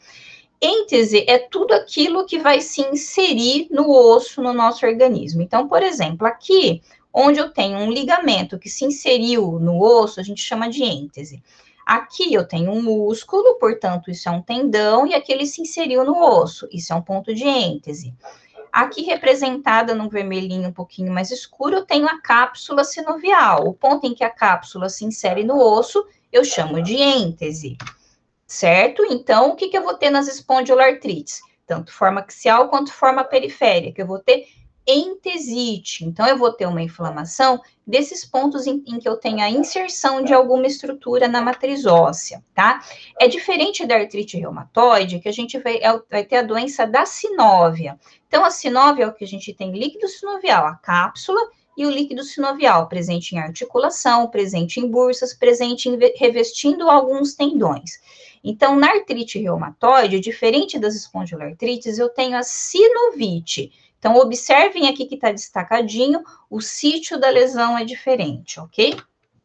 Êntese é tudo aquilo que vai se inserir no osso, no nosso organismo. Então, por exemplo, aqui, onde eu tenho um ligamento que se inseriu no osso, a gente chama de êntese. Aqui eu tenho um músculo, portanto, isso é um tendão, e aqui ele se inseriu no osso, isso é um ponto de êntese. Aqui, representada num vermelhinho um pouquinho mais escuro, eu tenho a cápsula sinovial. O ponto em que a cápsula se insere no osso, eu chamo de êntese, certo? Então, o que eu vou ter nas espondiloartrites? Tanto forma axial quanto forma periférica. Eu vou ter entesite. Então, eu vou ter uma inflamação desses pontos em que eu tenho a inserção de alguma estrutura na matriz óssea, tá? É diferente da artrite reumatoide, que a gente vai ter a doença da sinóvia. Então, a sinóvia é o que a gente tem líquido sinovial, a cápsula, e o líquido sinovial, presente em articulação, presente em bursas, presente em revestindo alguns tendões. Então, na artrite reumatoide, diferente das espondiloartrites, eu tenho a sinovite. Então, observem aqui que está destacadinho, o sítio da lesão é diferente, ok?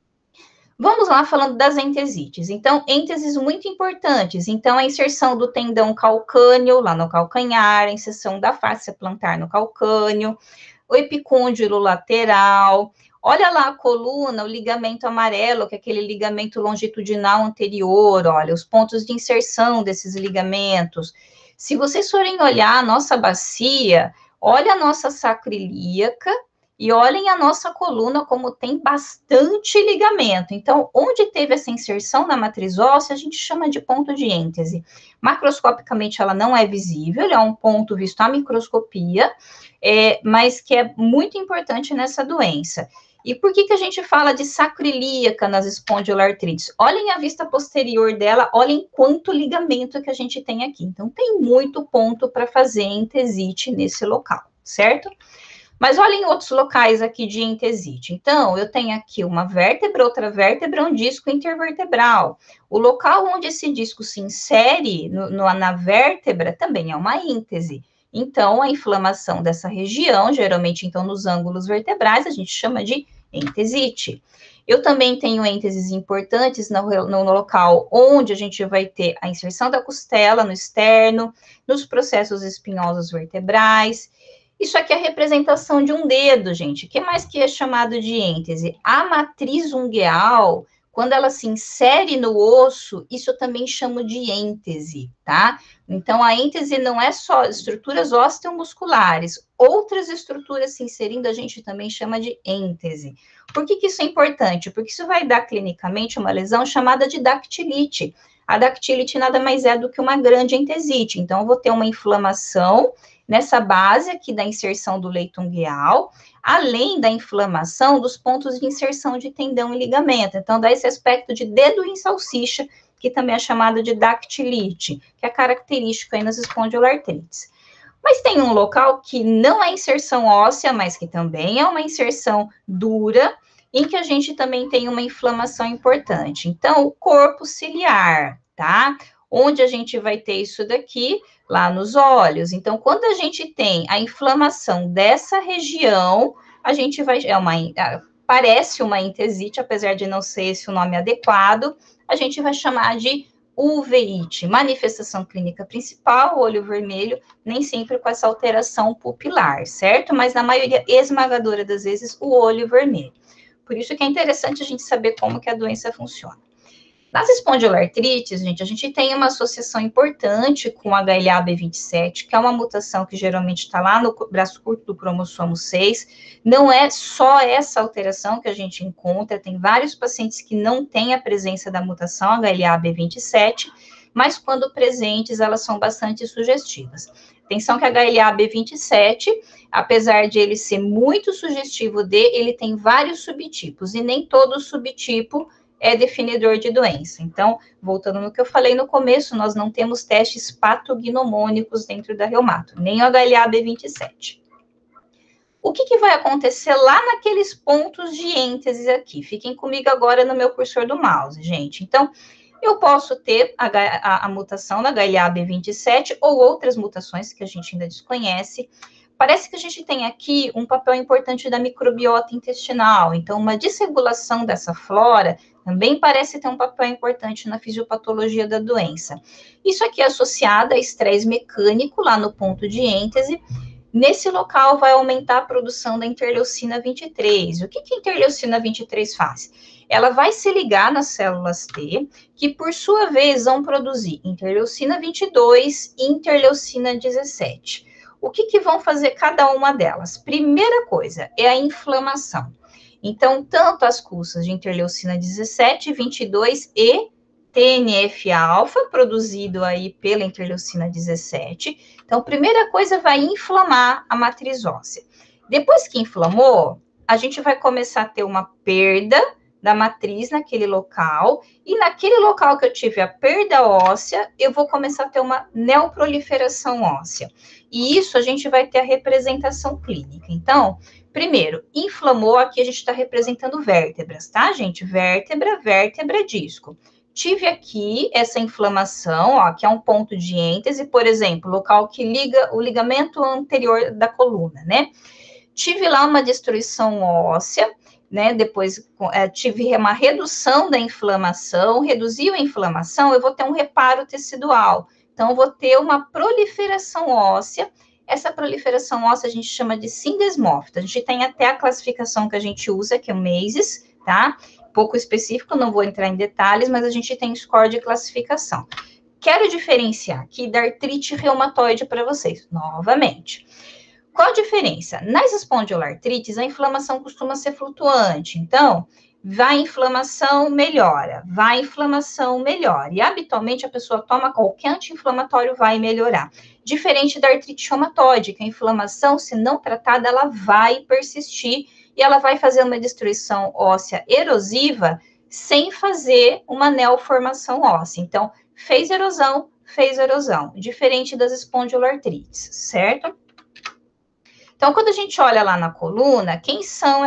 Vamos lá falando das entesites. Então, enteses muito importantes. Então, a inserção do tendão calcâneo lá no calcanhar, a inserção da fáscia plantar no calcâneo, o epicôndilo lateral. Olha lá a coluna, o ligamento amarelo, que é aquele ligamento longitudinal anterior, olha, os pontos de inserção desses ligamentos. Se vocês forem olhar a nossa bacia, olha a nossa sacroiliaca e olhem a nossa coluna como tem bastante ligamento. Então, onde teve essa inserção na matriz óssea, a gente chama de ponto de êntese. Macroscopicamente, ela não é visível, ele é um ponto visto à microscopia, mas que é muito importante nessa doença. E por que a gente fala de sacroiliaca nas espondiloartrites? Olhem a vista posterior dela, olhem quanto ligamento que a gente tem aqui. Então, tem muito ponto para fazer entesite nesse local, certo? Mas olhem outros locais aqui de entesite. Então, eu tenho aqui uma vértebra, outra vértebra, um disco intervertebral. O local onde esse disco se insere na vértebra também é uma êntese. Então, a inflamação dessa região, geralmente, então, nos ângulos vertebrais, a gente chama de entesite. Eu também tenho ênteses importantes no local onde a gente vai ter a inserção da costela, no externo, nos processos espinhosos vertebrais. Isso aqui é a representação de um dedo, gente. O que mais que é chamado de êntese? A matriz ungueal, quando ela se insere no osso, isso eu também chamo de êntese, tá? Então, a êntese não é só estruturas osteomusculares, outras estruturas se inserindo, a gente também chama de êntese. Por que isso é importante? Porque isso vai dar clinicamente uma lesão chamada de dactilite. A dactilite nada mais é do que uma grande entesite. Então, eu vou ter uma inflamação nessa base aqui da inserção do leito ungueal, além da inflamação dos pontos de inserção de tendão e ligamento. Então, dá esse aspecto de dedo em salsicha, que também é chamado de dactilite, que é característico aí nas espondiloartrites. Mas tem um local que não é inserção óssea, mas que também é uma inserção dura, em que a gente também tem uma inflamação importante. Então, o corpo ciliar, tá? Onde a gente vai ter isso daqui, lá nos olhos. Então, quando a gente tem a inflamação dessa região, a gente vai... parece uma entesite, apesar de não ser esse o nome adequado, a gente vai chamar de uveíte. Manifestação clínica principal, olho vermelho, nem sempre com essa alteração pupilar, certo? Mas na maioria esmagadora das vezes, o olho vermelho. Por isso que é interessante a gente saber como que a doença funciona. Nas espondiloartrites, gente, a gente tem uma associação importante com HLA-B27, que é uma mutação que geralmente está lá no braço curto do cromossomo 6. Não é só essa alteração que a gente encontra, tem vários pacientes que não têm a presença da mutação HLA-B27, mas quando presentes, elas são bastante sugestivas. Atenção que a HLA-B27, apesar de ele ser muito sugestivo ele tem vários subtipos, e nem todo subtipo é definidor de doença. Então, voltando no que eu falei no começo, nós não temos testes patognomônicos dentro da reumato, nem o HLA-B27. O que vai acontecer lá naqueles pontos de ênteses aqui? Fiquem comigo agora no meu cursor do mouse, gente. Então, eu posso ter a mutação da HLA-B27 ou outras mutações que a gente ainda desconhece. Parece que a gente tem aqui um papel importante da microbiota intestinal. Então, uma desregulação dessa flora também parece ter um papel importante na fisiopatologia da doença. Isso aqui é associado a estresse mecânico lá no ponto de êntese. Nesse local vai aumentar a produção da interleucina 23. O que a interleucina 23 faz? Ela vai se ligar nas células T, que por sua vez vão produzir interleucina 22 e interleucina 17. O que vão fazer cada uma delas? Primeira coisa é a inflamação. Então, tanto as cursas de interleucina 17, 22 e TNF-alfa, produzido aí pela interleucina 17. Então, primeira coisa, vai inflamar a matriz óssea. Depois que inflamou, a gente vai começar a ter uma perda da matriz naquele local, e naquele local que eu tive a perda óssea, eu vou começar a ter uma neoproliferação óssea. E isso a gente vai ter a representação clínica. Então, primeiro, inflamou, aqui a gente está representando vértebras, tá, gente? Vértebra, vértebra, disco. Tive aqui essa inflamação, ó, que é um ponto de êntese, por exemplo, local que liga o ligamento anterior da coluna, né? Tive lá uma destruição óssea, né? Depois tive uma redução da inflamação, reduziu a inflamação, eu vou ter um reparo tecidual. Então, eu vou ter uma proliferação óssea. Essa proliferação óssea a gente chama de sindesmófita. A gente tem até a classificação que a gente usa, que é o Maces, tá? Pouco específico, não vou entrar em detalhes, mas a gente tem score de classificação. Quero diferenciar aqui da artrite reumatoide para vocês, novamente. Qual a diferença? Nas espondiloartrites, a inflamação costuma ser flutuante. Então, vai inflamação, melhora. Vai inflamação, melhora. E, habitualmente, a pessoa toma qualquer anti-inflamatório, vai melhorar. Diferente da artrite reumatoide, que a inflamação, se não tratada, ela vai persistir e ela vai fazer uma destruição óssea erosiva sem fazer uma neoformação óssea. Então, fez erosão, diferente das espondiloartrites, certo? Então, quando a gente olha lá na coluna, quem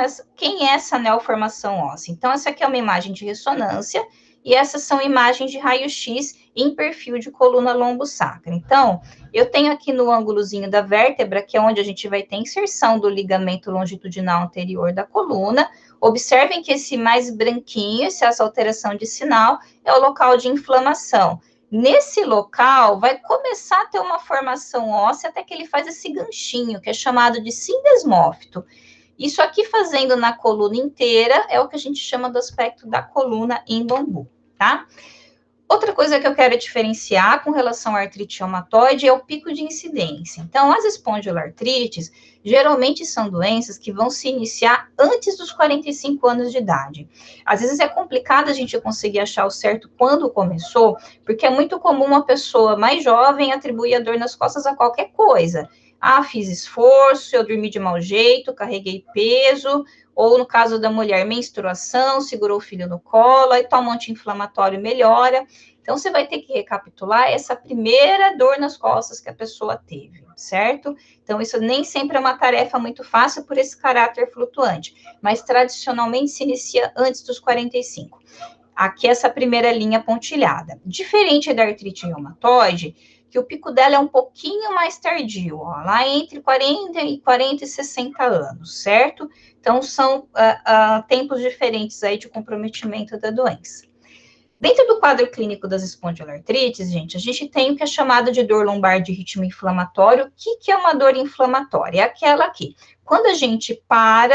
é essa neoformação óssea? Então, essa aqui é uma imagem de ressonância e essas são imagens de raio-x em perfil de coluna lombosacra. Então, eu tenho aqui no ângulozinho da vértebra, que é onde a gente vai ter inserção do ligamento longitudinal anterior da coluna. Observem que esse mais branquinho, essa alteração de sinal, é o local de inflamação. Nesse local, vai começar a ter uma formação óssea até que ele faz esse ganchinho, que é chamado de sindesmófito. Isso aqui fazendo na coluna inteira é o que a gente chama do aspecto da coluna em bambu, tá? Outra coisa que eu quero diferenciar com relação à artrite reumatoide é o pico de incidência. Então, as espondiloartrites geralmente são doenças que vão se iniciar antes dos 45 anos de idade. Às vezes é complicado a gente conseguir achar o certo quando começou, porque é muito comum uma pessoa mais jovem atribuir a dor nas costas a qualquer coisa. Ah, fiz esforço, eu dormi de mau jeito, carreguei peso, ou no caso da mulher, menstruação, segurou o filho no colo, aí toma um anti-inflamatório e melhora. Então, você vai ter que recapitular essa primeira dor nas costas que a pessoa teve, certo? Então, isso nem sempre é uma tarefa muito fácil por esse caráter flutuante, mas tradicionalmente se inicia antes dos 45. Aqui essa primeira linha pontilhada. Diferente da artrite reumatoide, que o pico dela é um pouquinho mais tardio, ó, lá entre 40 e 60 anos, certo? Então, são tempos diferentes aí de comprometimento da doença. Dentro do quadro clínico das espondiloartrites, gente, a gente tem o que é chamado de dor lombar de ritmo inflamatório. O que é uma dor inflamatória? É aquela aqui. Quando a gente para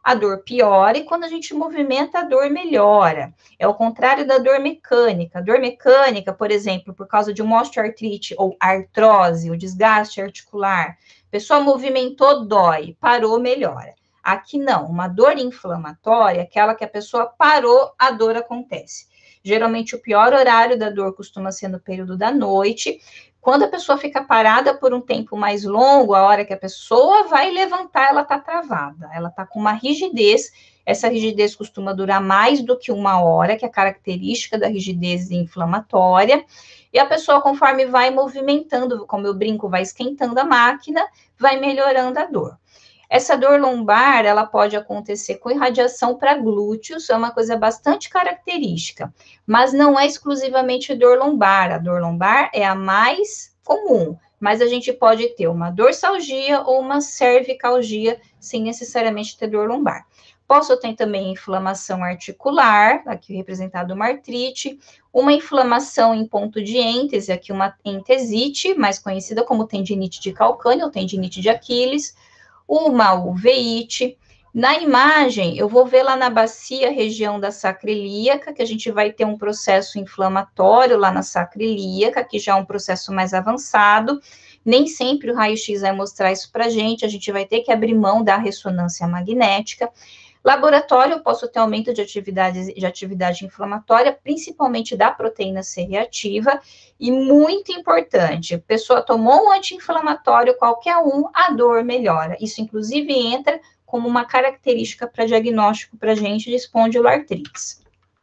a dor piora, e quando a gente movimenta, a dor melhora. É o contrário da dor mecânica. A dor mecânica, por exemplo, por causa de uma osteoartrite ou artrose, o desgaste articular, a pessoa movimentou, dói, parou, melhora. Aqui não, uma dor inflamatória, aquela que a pessoa parou, a dor acontece. Geralmente o pior horário da dor costuma ser no período da noite. Quando a pessoa fica parada por um tempo mais longo, a hora que a pessoa vai levantar, ela está travada, ela está com uma rigidez. Essa rigidez costuma durar mais do que 1 hora, que é a característica da rigidez inflamatória. E a pessoa, conforme vai movimentando, como eu brinco, vai esquentando a máquina, vai melhorando a dor. Essa dor lombar, ela pode acontecer com irradiação para glúteos, é uma coisa bastante característica, mas não é exclusivamente dor lombar. A dor lombar é a mais comum, mas a gente pode ter uma dorsalgia ou uma cervicalgia, sem necessariamente ter dor lombar. Posso ter também inflamação articular, aqui representado uma artrite, uma inflamação em ponto de êntese, aqui uma entesite, mais conhecida como tendinite de calcâneo ou tendinite de Aquiles, uma uveíte. Na imagem, eu vou ver lá na bacia, região da sacroiliaca, que a gente vai ter um processo inflamatório lá na sacroiliaca, que já é um processo mais avançado. Nem sempre o raio-x vai mostrar isso para a gente vai ter que abrir mão da ressonância magnética. Laboratório, eu posso ter aumento de atividade inflamatória, principalmente da proteína C reativa, e muito importante, a pessoa tomou um anti-inflamatório, qualquer um, a dor melhora. Isso, inclusive, entra como uma característica para diagnóstico para a gente de espondiloartrites.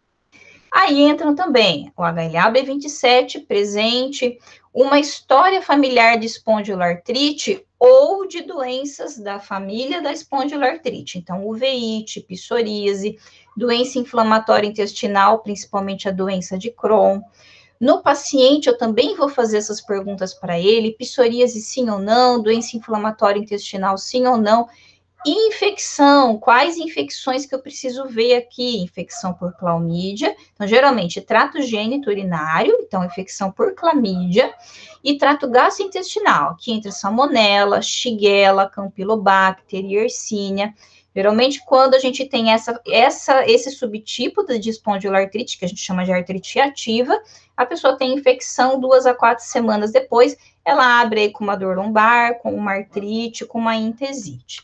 Aí entram também o HLA-B27 presente, uma história familiar de espondiloartrite ou de doenças da família da espondiloartrite. Então, uveíte, psoríase, doença inflamatória intestinal, principalmente a doença de Crohn. No paciente, eu também vou fazer essas perguntas para ele, psoríase sim ou não, doença inflamatória intestinal sim ou não, infecção, quais infecções que eu preciso ver aqui? Infecção por clamídia, então, geralmente, trato geniturinário, então, infecção por clamídia, e trato gastrointestinal, que entra salmonela, shigella, campylobacter, yersinia. Geralmente, quando a gente tem esse subtipo de espondiloartrite, que a gente chama de artrite ativa, a pessoa tem infecção 2 a 4 semanas depois, ela abre aí com uma dor lombar, com uma artrite, com uma entesite.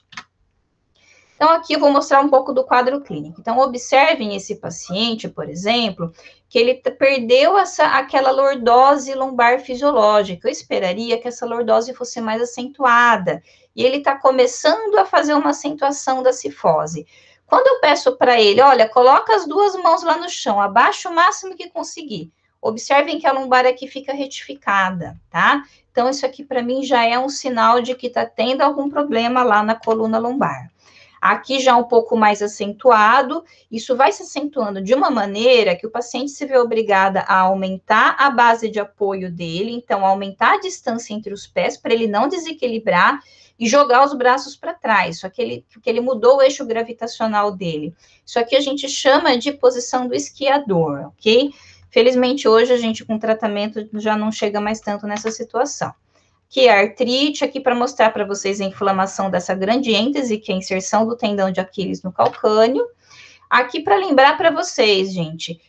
Então, aqui eu vou mostrar um pouco do quadro clínico. Então, observem esse paciente, por exemplo, que ele perdeu aquela lordose lombar fisiológica. Eu esperaria que essa lordose fosse mais acentuada. E ele está começando a fazer uma acentuação da cifose. Quando eu peço para ele, olha, coloca as 2 mãos lá no chão, abaixa o máximo que conseguir. Observem que a lombar aqui fica retificada, tá? Então, isso aqui para mim já é um sinal de que está tendo algum problema lá na coluna lombar. Aqui já um pouco mais acentuado, isso vai se acentuando de uma maneira que o paciente se vê obrigada a aumentar a base de apoio dele, então aumentar a distância entre os pés para ele não desequilibrar e jogar os braços para trás, só que ele mudou o eixo gravitacional dele. Isso aqui a gente chama de posição do esquiador, ok? Felizmente hoje a gente com tratamento já não chega mais tanto nessa situação. Que é a artrite, aqui para mostrar para vocês a inflamação dessa grande êntese, que é a inserção do tendão de Aquiles no calcâneo. Aqui para lembrar para vocês, gente,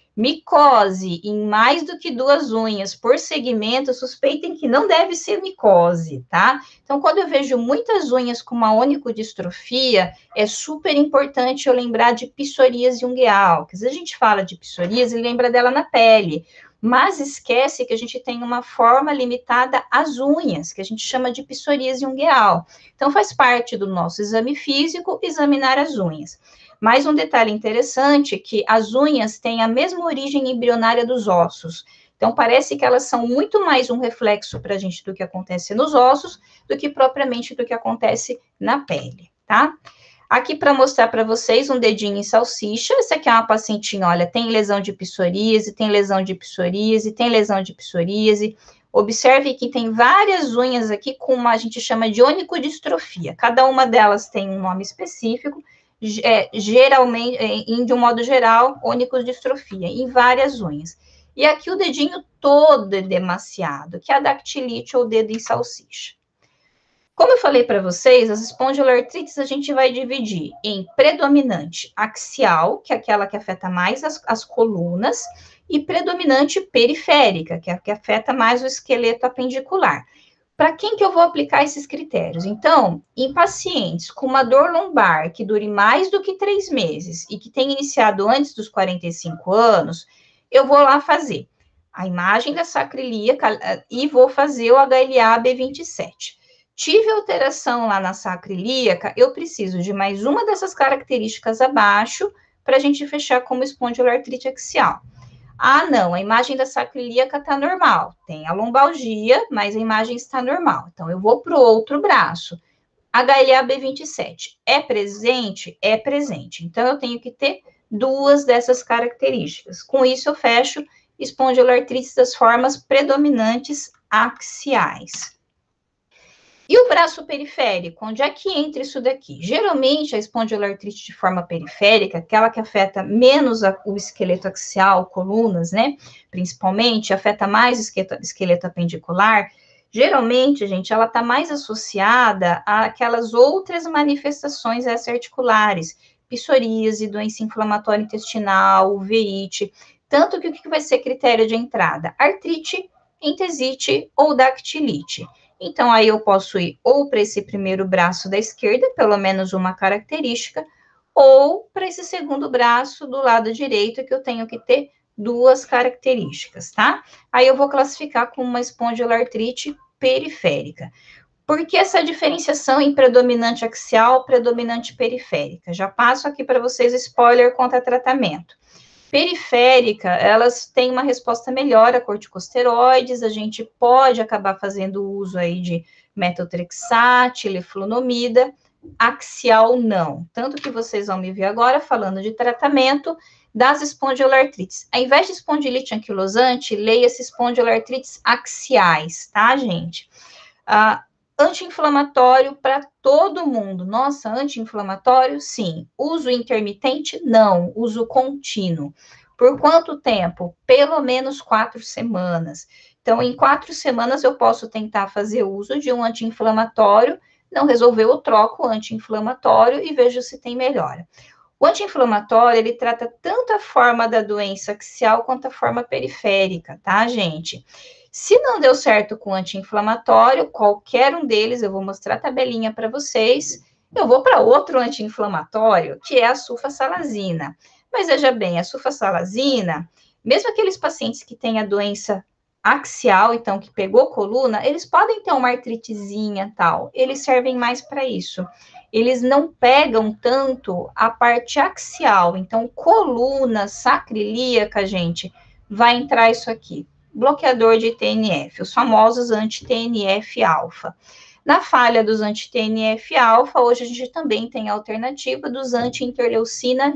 micose em mais do que 2 unhas por segmento, suspeitem que não deve ser micose, tá? Então, quando eu vejo muitas unhas com uma onycodistrofia, é super importante eu lembrar de psoríase ungueal, que às vezes a gente fala de psoríase e lembra dela na pele, mas esquece que a gente tem uma forma limitada às unhas, que a gente chama de psoríase ungueal. Então, faz parte do nosso exame físico examinar as unhas. Mais um detalhe interessante é que as unhas têm a mesma origem embrionária dos ossos. Então, parece que elas são muito mais um reflexo para a gente do que acontece nos ossos, do que propriamente do que acontece na pele, tá? Aqui para mostrar para vocês um dedinho em salsicha. Essa aqui é uma pacientinha, olha, tem lesão de psoríase, tem lesão de psoríase, tem lesão de psoríase. Observe que tem várias unhas aqui com uma, a gente chama de onycodistrofia. Cada uma delas tem um nome específico, geralmente, de um modo geral, onycodistrofia, em várias unhas. E aqui o dedinho todo é demasiado, que é a dactilite ou dedo em salsicha. Como eu falei para vocês, as espondiloartrites a gente vai dividir em predominante axial, que é aquela que afeta mais as colunas, e predominante periférica, que é a que afeta mais o esqueleto apendicular. Para quem que eu vou aplicar esses critérios? Então, em pacientes com uma dor lombar que dure mais do que 3 meses e que tenha iniciado antes dos 45 anos, eu vou lá fazer a imagem da sacroiliaca e vou fazer o HLA-B27. Tive alteração lá na sacroiliaca, eu preciso de mais uma dessas características abaixo para a gente fechar como espondiloartrite axial. Ah, não, a imagem da sacroiliaca está normal. Tem a lombalgia, mas a imagem está normal. Então, eu vou para o outro braço. HLA-B27 é presente? É presente. Então, eu tenho que ter 2 dessas características. Com isso, eu fecho espondiloartrites das formas predominantes axiais. E o braço periférico, onde é que entra isso daqui? Geralmente, a espondiloartrite de forma periférica, aquela que afeta menos o esqueleto axial, colunas, né? Principalmente, afeta mais o esqueleto apendicular. Geralmente, gente, ela está mais associada àquelas outras manifestações extra-articulares, psoríase, doença inflamatória intestinal, uveíte. Tanto que o que vai ser critério de entrada? Artrite, entesite ou dactilite. Então, aí eu posso ir ou para esse primeiro braço da esquerda, pelo menos uma característica, ou para esse segundo braço do lado direito, que eu tenho que ter 2 características, tá? Aí eu vou classificar como uma espondiloartrite periférica. Por que essa diferenciação em predominante axial, predominante periférica? Já passo aqui para vocês spoiler contra tratamento. Periférica, elas têm uma resposta melhor a corticosteroides, a gente pode acabar fazendo uso aí de metotrexate, leflunomida, axial não. Tanto que vocês vão me ver agora falando de tratamento das espondiloartrites. Ao invés de espondilite anquilosante, leia-se espondiloartrites axiais, tá, gente? Anti-inflamatório para todo mundo. Nossa, anti-inflamatório, sim. Uso intermitente? Não. Uso contínuo. Por quanto tempo? Pelo menos 4 semanas. Então, em 4 semanas, eu posso tentar fazer uso de um anti-inflamatório. Não resolveu, eu troco o anti-inflamatório e vejo se tem melhora. O anti-inflamatório, ele trata tanto a forma da doença axial quanto a forma periférica, tá, gente? Se não deu certo com anti-inflamatório, qualquer um deles, eu vou mostrar a tabelinha para vocês, eu vou para outro anti-inflamatório, que é a sulfasalazina. Mas veja bem, a sulfasalazina, mesmo aqueles pacientes que têm a doença axial, então, que pegou coluna, eles podem ter uma artritezinha tal, eles servem mais para isso. Eles não pegam tanto a parte axial, então, coluna sacroiliaca, gente, vai entrar isso aqui. Bloqueador de TNF, os famosos anti-TNF-alfa. Na falha dos anti-TNF-alfa, hoje a gente também tem a alternativa dos anti-interleucina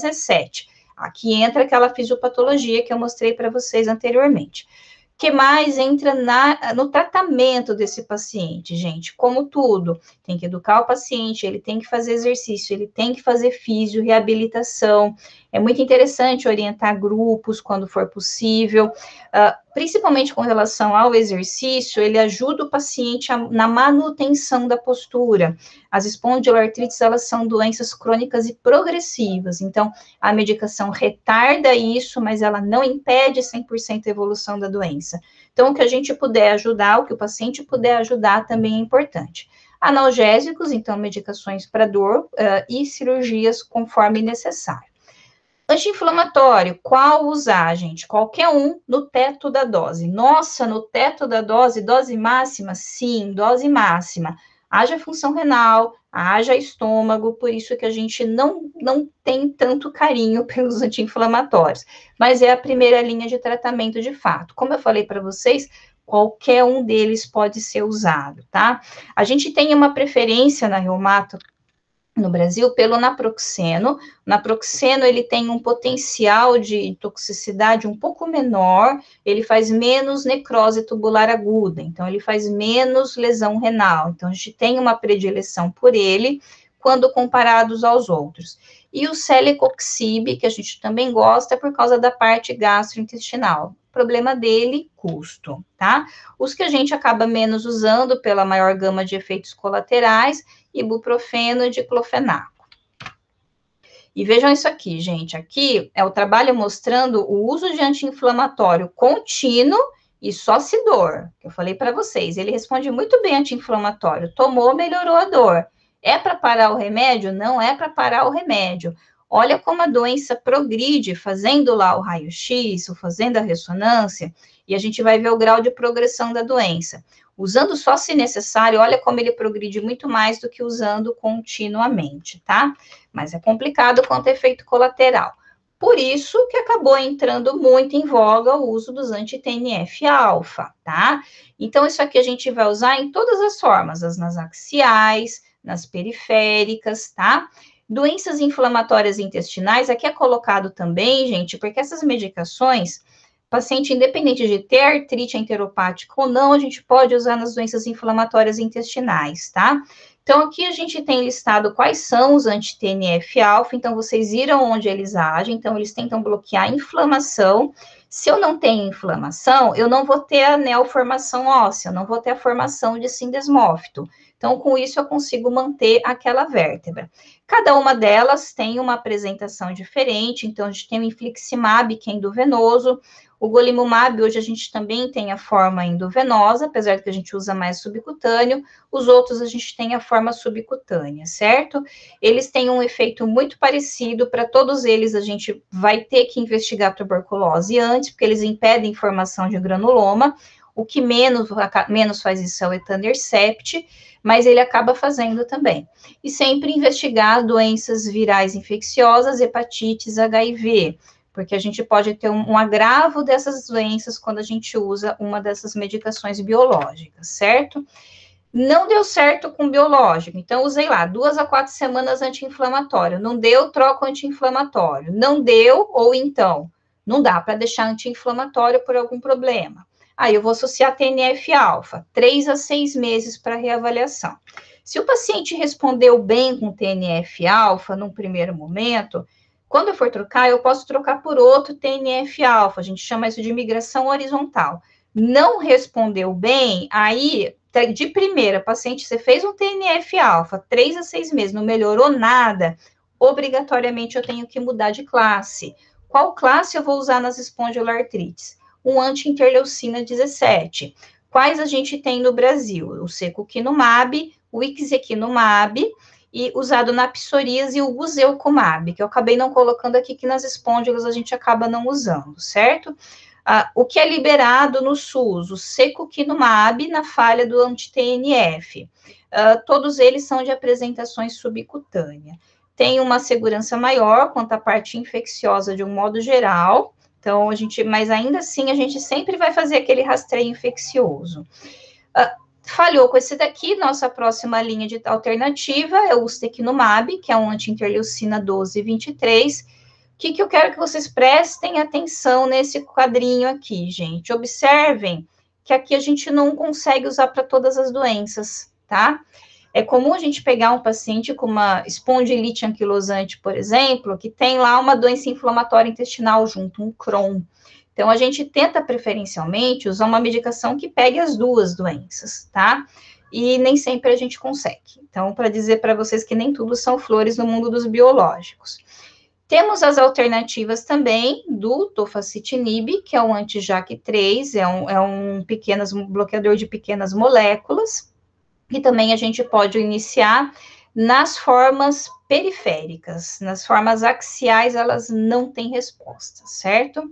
17. Aqui entra aquela fisiopatologia que eu mostrei para vocês anteriormente. O que mais entra no tratamento desse paciente, gente? Como tudo, tem que educar o paciente, ele tem que fazer exercício, ele tem que fazer físio, reabilitação. É muito interessante orientar grupos quando for possível, principalmente com relação ao exercício, ele ajuda o paciente na manutenção da postura. As espondiloartrites, elas são doenças crônicas e progressivas, então a medicação retarda isso, mas ela não impede 100% a evolução da doença. Então, o que a gente puder ajudar, o que o paciente puder ajudar também é importante. Analgésicos, então, medicações para dor e cirurgias conforme necessário. Anti-inflamatório, qual usar, gente? Qualquer um no teto da dose. Nossa, no teto da dose, dose máxima? Sim, dose máxima. Haja função renal, haja estômago, por isso que a gente não tem tanto carinho pelos anti-inflamatórios. Mas é a primeira linha de tratamento de fato. Como eu falei para vocês, qualquer um deles pode ser usado, tá? A gente tem uma preferência na reumato no Brasil pelo naproxeno. O naproxeno, ele tem um potencial de toxicidade um pouco menor, ele faz menos necrose tubular aguda, então ele faz menos lesão renal, então a gente tem uma predileção por ele quando comparados aos outros. E o celecoxib, que a gente também gosta por causa da parte gastrointestinal. problema dele, custo, tá? Os que a gente acaba menos usando pela maior gama de efeitos colaterais, ibuprofeno e diclofenaco. E vejam isso aqui, gente, aqui é o trabalho mostrando o uso de anti-inflamatório contínuo e só se dor, que eu falei para vocês, ele responde muito bem anti-inflamatório, tomou, melhorou a dor. É para parar o remédio? Não é para parar o remédio. Olha como a doença progride, fazendo lá o raio-x, ou fazendo a ressonância, e a gente vai ver o grau de progressão da doença. Usando só se necessário, olha como ele progride muito mais do que usando continuamente, tá? Mas é complicado quanto efeito colateral. Por isso que acabou entrando muito em voga o uso dos anti-TNF-alfa, tá? Então, isso aqui a gente vai usar em todas as formas, nas axiais, nas periféricas, tá? Doenças inflamatórias intestinais, aqui é colocado também, gente, porque essas medicações, paciente independente de ter artrite enteropática ou não, a gente pode usar nas doenças inflamatórias intestinais, tá? Então, aqui a gente tem listado quais são os anti-TNF-alfa, então vocês viram onde eles agem, então eles tentam bloquear a inflamação. Se eu não tenho inflamação, eu não vou ter a neoformação óssea, eu não vou ter a formação de sindesmófito. Então, com isso, eu consigo manter aquela vértebra. Cada uma delas tem uma apresentação diferente, então a gente tem o infliximab, que é endovenoso, o golimumab, hoje a gente também tem a forma endovenosa, apesar de que a gente usa mais subcutâneo, os outros a gente tem a forma subcutânea, certo? Eles têm um efeito muito parecido, para todos eles a gente vai ter que investigar a tuberculose antes, porque eles impedem formação de granuloma, o que menos faz isso é o etanercept, mas ele acaba fazendo também. E sempre investigar doenças virais infecciosas, hepatites, HIV, porque a gente pode ter um agravo dessas doenças quando a gente usa uma dessas medicações biológicas, certo? Não deu certo com biológico, então usei lá 2 a 4 semanas anti-inflamatório, não deu, troco anti-inflamatório, não deu, ou então, não dá para deixar anti-inflamatório por algum problema. Aí eu vou associar TNF-alfa, 3 a 6 meses para reavaliação. Se o paciente respondeu bem com TNF-alfa num primeiro momento, quando eu for trocar, eu posso trocar por outro TNF-alfa, a gente chama isso de migração horizontal. Não respondeu bem, aí, de primeira, paciente, você fez um TNF-alfa, 3 a 6 meses, não melhorou nada, obrigatoriamente eu tenho que mudar de classe. Qual classe eu vou usar nas espondiloartrites? Um anti-interleucina 17. Quais a gente tem no Brasil? O secukinumab, o ixekizumab, e usado na psoríase, o guselkumab, que eu acabei não colocando aqui, que nas espôndilas a gente acaba não usando, certo? O que é liberado no SUS? O secukinumab na falha do anti-TNF. Todos eles são de apresentações subcutânea. Tem uma segurança maior quanto à parte infecciosa de um modo geral, então mas ainda assim a gente sempre vai fazer aquele rastreio infeccioso. Falhou com esse daqui, nossa próxima linha de alternativa é o ustekinumab, que é um anti-interleucina 12 e 23. O que eu quero que vocês prestem atenção nesse quadrinho aqui, gente? Observem que aqui a gente não consegue usar para todas as doenças, tá? É comum a gente pegar um paciente com uma espondilite anquilosante, por exemplo, que tem lá uma doença inflamatória intestinal junto, um Crohn. Então, a gente tenta, preferencialmente, usar uma medicação que pegue as duas doenças, tá? E nem sempre a gente consegue. Então, para dizer para vocês que nem tudo são flores no mundo dos biológicos. Temos as alternativas também do tofacitinib, que é um anti-JAK3, é um bloqueador de pequenas moléculas, e também a gente pode iniciar nas formas periféricas. Nas formas axiais, elas não têm resposta, certo?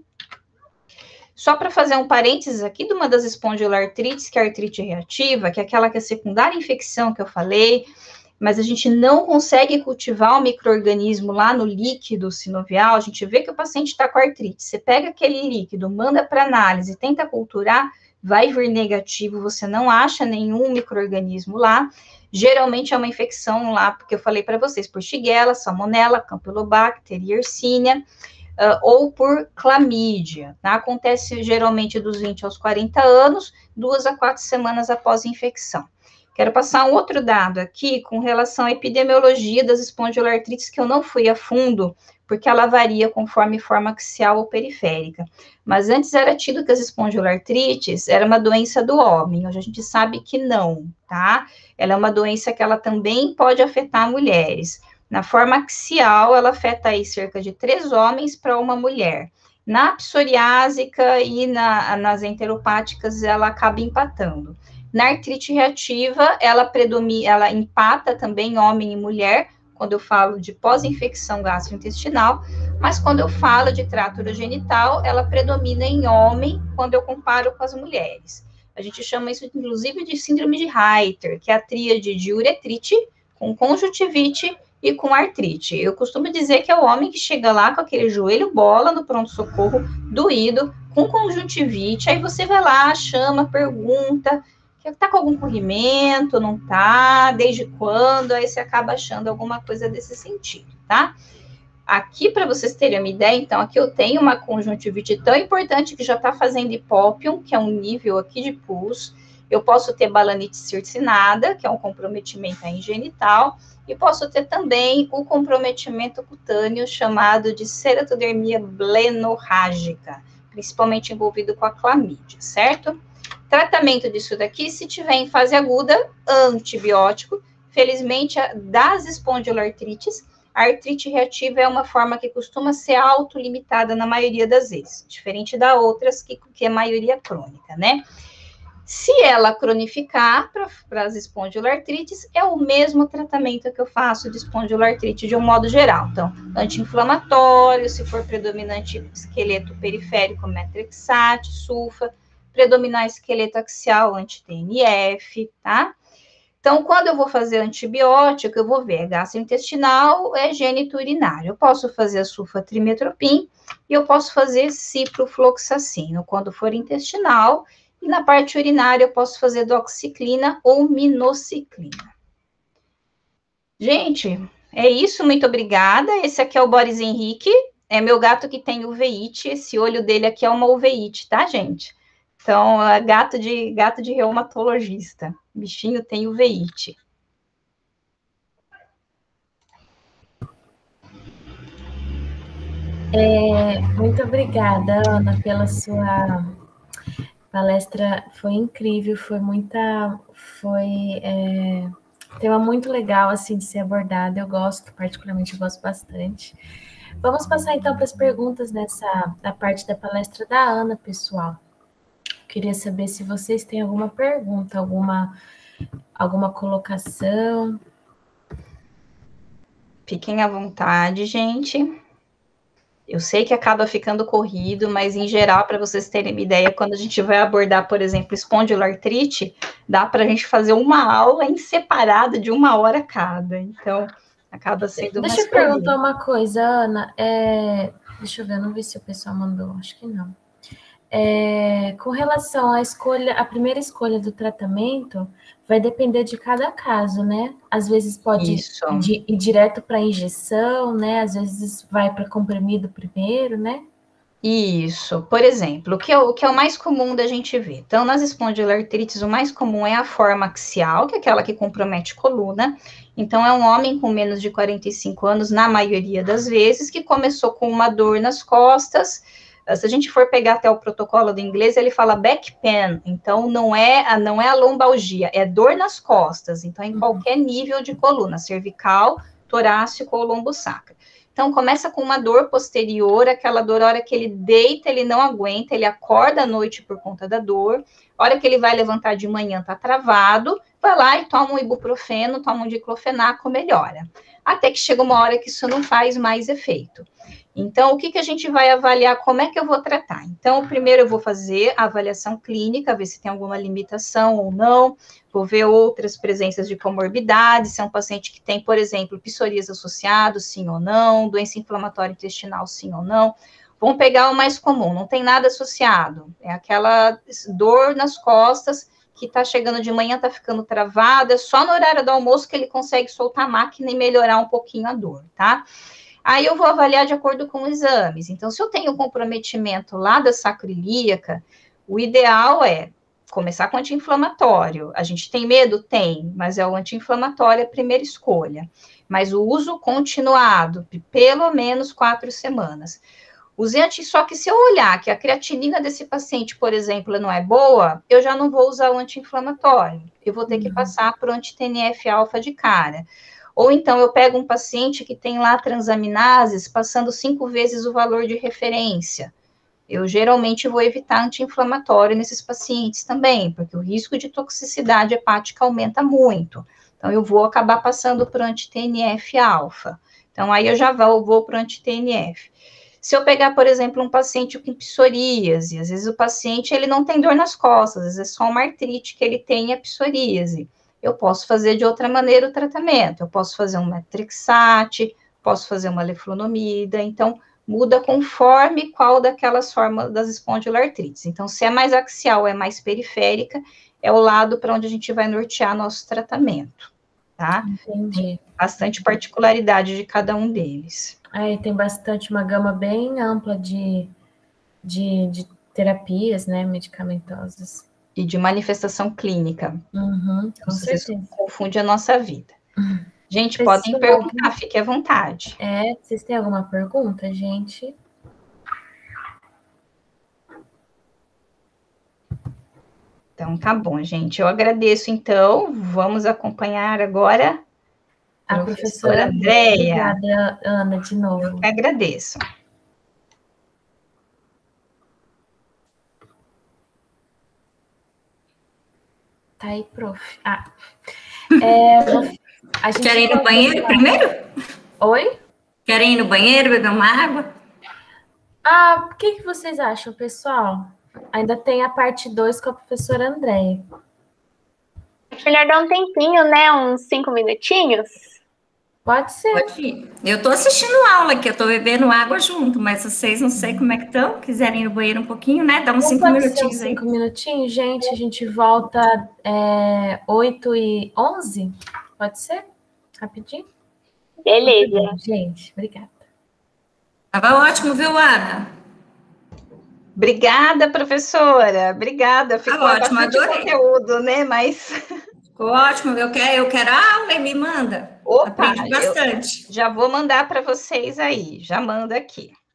Só para fazer um parênteses aqui de uma das espondiloartrites, que é a artrite reativa, que é aquela que é secundária à infecção que eu falei, mas a gente não consegue cultivar o micro-organismo lá no líquido sinovial, a gente vê que o paciente está com artrite, você pega aquele líquido, manda para análise, tenta culturar, vai vir negativo, você não acha nenhum micro-organismo lá, geralmente é uma infecção lá, porque eu falei para vocês, por Shigella, Salmonella, Campylobacter, Yersinia, ou por clamídia, tá? Acontece geralmente dos 20 aos 40 anos, 2 a 4 semanas após a infecção. Quero passar um outro dado aqui com relação à epidemiologia das espondiloartrites, que eu não fui a fundo, porque ela varia conforme forma axial ou periférica. Mas antes era tido que as espondiloartrites era uma doença do homem, hoje a gente sabe que não, tá? Ela é uma doença que ela também pode afetar mulheres. Na forma axial, ela afeta aí cerca de 3 homens para uma mulher. Na psoriásica e nas enteropáticas, ela acaba empatando. Na artrite reativa, ela empata também homem e mulher, quando eu falo de pós-infecção gastrointestinal, mas quando eu falo de trato urogenital, ela predomina em homem quando eu comparo com as mulheres. A gente chama isso, inclusive, de síndrome de Reiter, que é a tríade de uretrite, com conjuntivite e com artrite. Eu costumo dizer que é o homem que chega lá com aquele joelho bola no pronto-socorro, doído, com conjuntivite, aí você vai lá, chama, pergunta, tá com algum corrimento, não tá, desde quando, aí você acaba achando alguma coisa desse sentido, tá? Aqui, para vocês terem uma ideia, então, aqui eu tenho uma conjuntivite tão importante que já está fazendo hipópion, que é um nível aqui de pus. Eu posso ter balanite circinada, que é um comprometimento aí genital, e posso ter também o comprometimento cutâneo chamado de ceratodermia blenorrágica, principalmente envolvido com a clamídia, certo? Tratamento disso daqui, se tiver em fase aguda, antibiótico. Felizmente, das espondiloartrites, a artrite reativa é uma forma que costuma ser autolimitada na maioria das vezes, diferente da outras, que é maioria crônica, né? Se ela cronificar para as espondiloartrites, é o mesmo tratamento que eu faço de espondiloartrite de um modo geral. Então, anti-inflamatório, se for predominante esqueleto periférico, metrexate, sulfa, predominar esqueleto axial, anti-TNF, tá? Então, quando eu vou fazer antibiótico, eu vou ver gastrointestinal, é gênito urinário. Eu posso fazer a sulfatrimetropin e eu posso fazer ciprofloxacino quando for intestinal. E na parte urinária, eu posso fazer doxiciclina ou minociclina. Gente, é isso, muito obrigada. Esse aqui é o Boris Henrique, é meu gato que tem uveíte. Esse olho dele aqui é uma uveíte, tá, gente? Então, é gato de reumatologista. O bichinho tem uveíte. Muito obrigada, Ana, pela sua palestra. Foi incrível, tema muito legal assim de ser abordado. Particularmente eu gosto bastante. Vamos passar então para as perguntas da parte da palestra da Ana, pessoal. Queria saber se vocês têm alguma pergunta, alguma colocação. Fiquem à vontade, gente. Eu sei que acaba ficando corrido, mas em geral, para vocês terem uma ideia, quando a gente vai abordar, por exemplo, espondiloartrite, dá para a gente fazer uma aula em separado de 1 hora cada. Então, acaba sendo mais Deixa eu perguntar uma coisa, Ana. Deixa eu ver, não vi se o pessoal mandou, acho que não. Com relação à primeira escolha do tratamento, vai depender de cada caso, né? Às vezes pode ir direto para injeção, né? Às vezes vai para comprimido primeiro, né? Isso. Por exemplo, o que é o mais comum da gente ver? Então, nas espondiloartrites, o mais comum é a forma axial, que é aquela que compromete coluna. Então, é um homem com menos de 45 anos, na maioria das vezes, que começou com uma dor nas costas. Se a gente for pegar até o protocolo do inglês, ele fala back pain, então não é a lombalgia, é dor nas costas, então em qualquer nível de coluna, cervical, torácico ou lombosacra. Então começa com uma dor posterior, aquela dor, a hora que ele deita, ele não aguenta, ele acorda à noite por conta da dor, a hora que ele vai levantar de manhã tá travado, vai lá e toma um ibuprofeno, toma um diclofenaco, melhora. Até que chega uma hora que isso não faz mais efeito. Então, o que a gente vai avaliar? Como é que eu vou tratar? Então, primeiro eu vou fazer a avaliação clínica, ver se tem alguma limitação ou não, vou ver outras presenças de comorbidades, se é um paciente que tem, por exemplo, psoríase associado, sim ou não, doença inflamatória intestinal, sim ou não. Vamos pegar o mais comum, não tem nada associado, é aquela dor nas costas, que está chegando de manhã, está ficando travada, é só no horário do almoço que ele consegue soltar a máquina e melhorar um pouquinho a dor, tá? Aí eu vou avaliar de acordo com exames. Então, se eu tenho comprometimento lá da sacroiliaca, o ideal é começar com anti-inflamatório. A gente tem medo? Tem, mas é o anti-inflamatório a primeira escolha. Mas o uso continuado, pelo menos 4 semanas. Só que se eu olhar que a creatinina desse paciente, por exemplo, não é boa, eu já não vou usar o anti-inflamatório. Eu vou ter que passar para o anti-TNF-alfa de cara. Ou então eu pego um paciente que tem lá transaminases passando 5 vezes o valor de referência. Eu geralmente vou evitar anti-inflamatório nesses pacientes também, porque o risco de toxicidade hepática aumenta muito. Então, eu vou acabar passando para o anti-TNF-alfa. Então, aí eu já vou para o anti-TNF. Se eu pegar, por exemplo, um paciente com psoríase, às vezes o paciente ele não tem dor nas costas, às vezes é só uma artrite que ele tem a psoríase. Eu posso fazer de outra maneira o tratamento. Eu posso fazer um metrixate, posso fazer uma leflunomida. Então, muda conforme qual daquelas formas das espondiloartrites. Então, se é mais axial, é mais periférica, é o lado para onde a gente vai nortear nosso tratamento, tá? Entendi. Tem bastante particularidade de cada um deles. Aí tem bastante, uma gama bem ampla de terapias, né, medicamentosas. E de manifestação clínica. Com certeza. Isso confunde a nossa vida. Gente, Pessoal, podem perguntar, fique à vontade. Vocês têm alguma pergunta, gente? Então, tá bom, gente. Eu agradeço, então. Vamos acompanhar agora a professora Andréia. Obrigada, Ana, de novo. Eu que agradeço. Tá aí, prof. Querem ir no banheiro primeiro? Oi? Querem ir no banheiro, beber uma água? O que vocês acham, pessoal? Ainda tem a parte 2 com a professora Andréia. Melhor dar um tempinho, né? Uns 5 minutinhos? Pode ser. Pode ir. Eu tô assistindo aula aqui, eu tô bebendo água junto, mas vocês não sei como é que estão. Quiserem ir no banheiro um pouquinho, né? Dá uns 5 minutinhos aí. 5 minutinhos, gente. A gente volta 8h11. Pode ser? Rapidinho? Beleza. Gente, obrigada. Tava ótimo, viu, Ana? Obrigada, professora. Obrigada. Ficou ótimo, bastante adorei. conteúdo, né? Mas Ficou ótimo. Eu quero aula e me manda. Opa, Aprendi bastante. já vou mandar para vocês aí. Já mando aqui.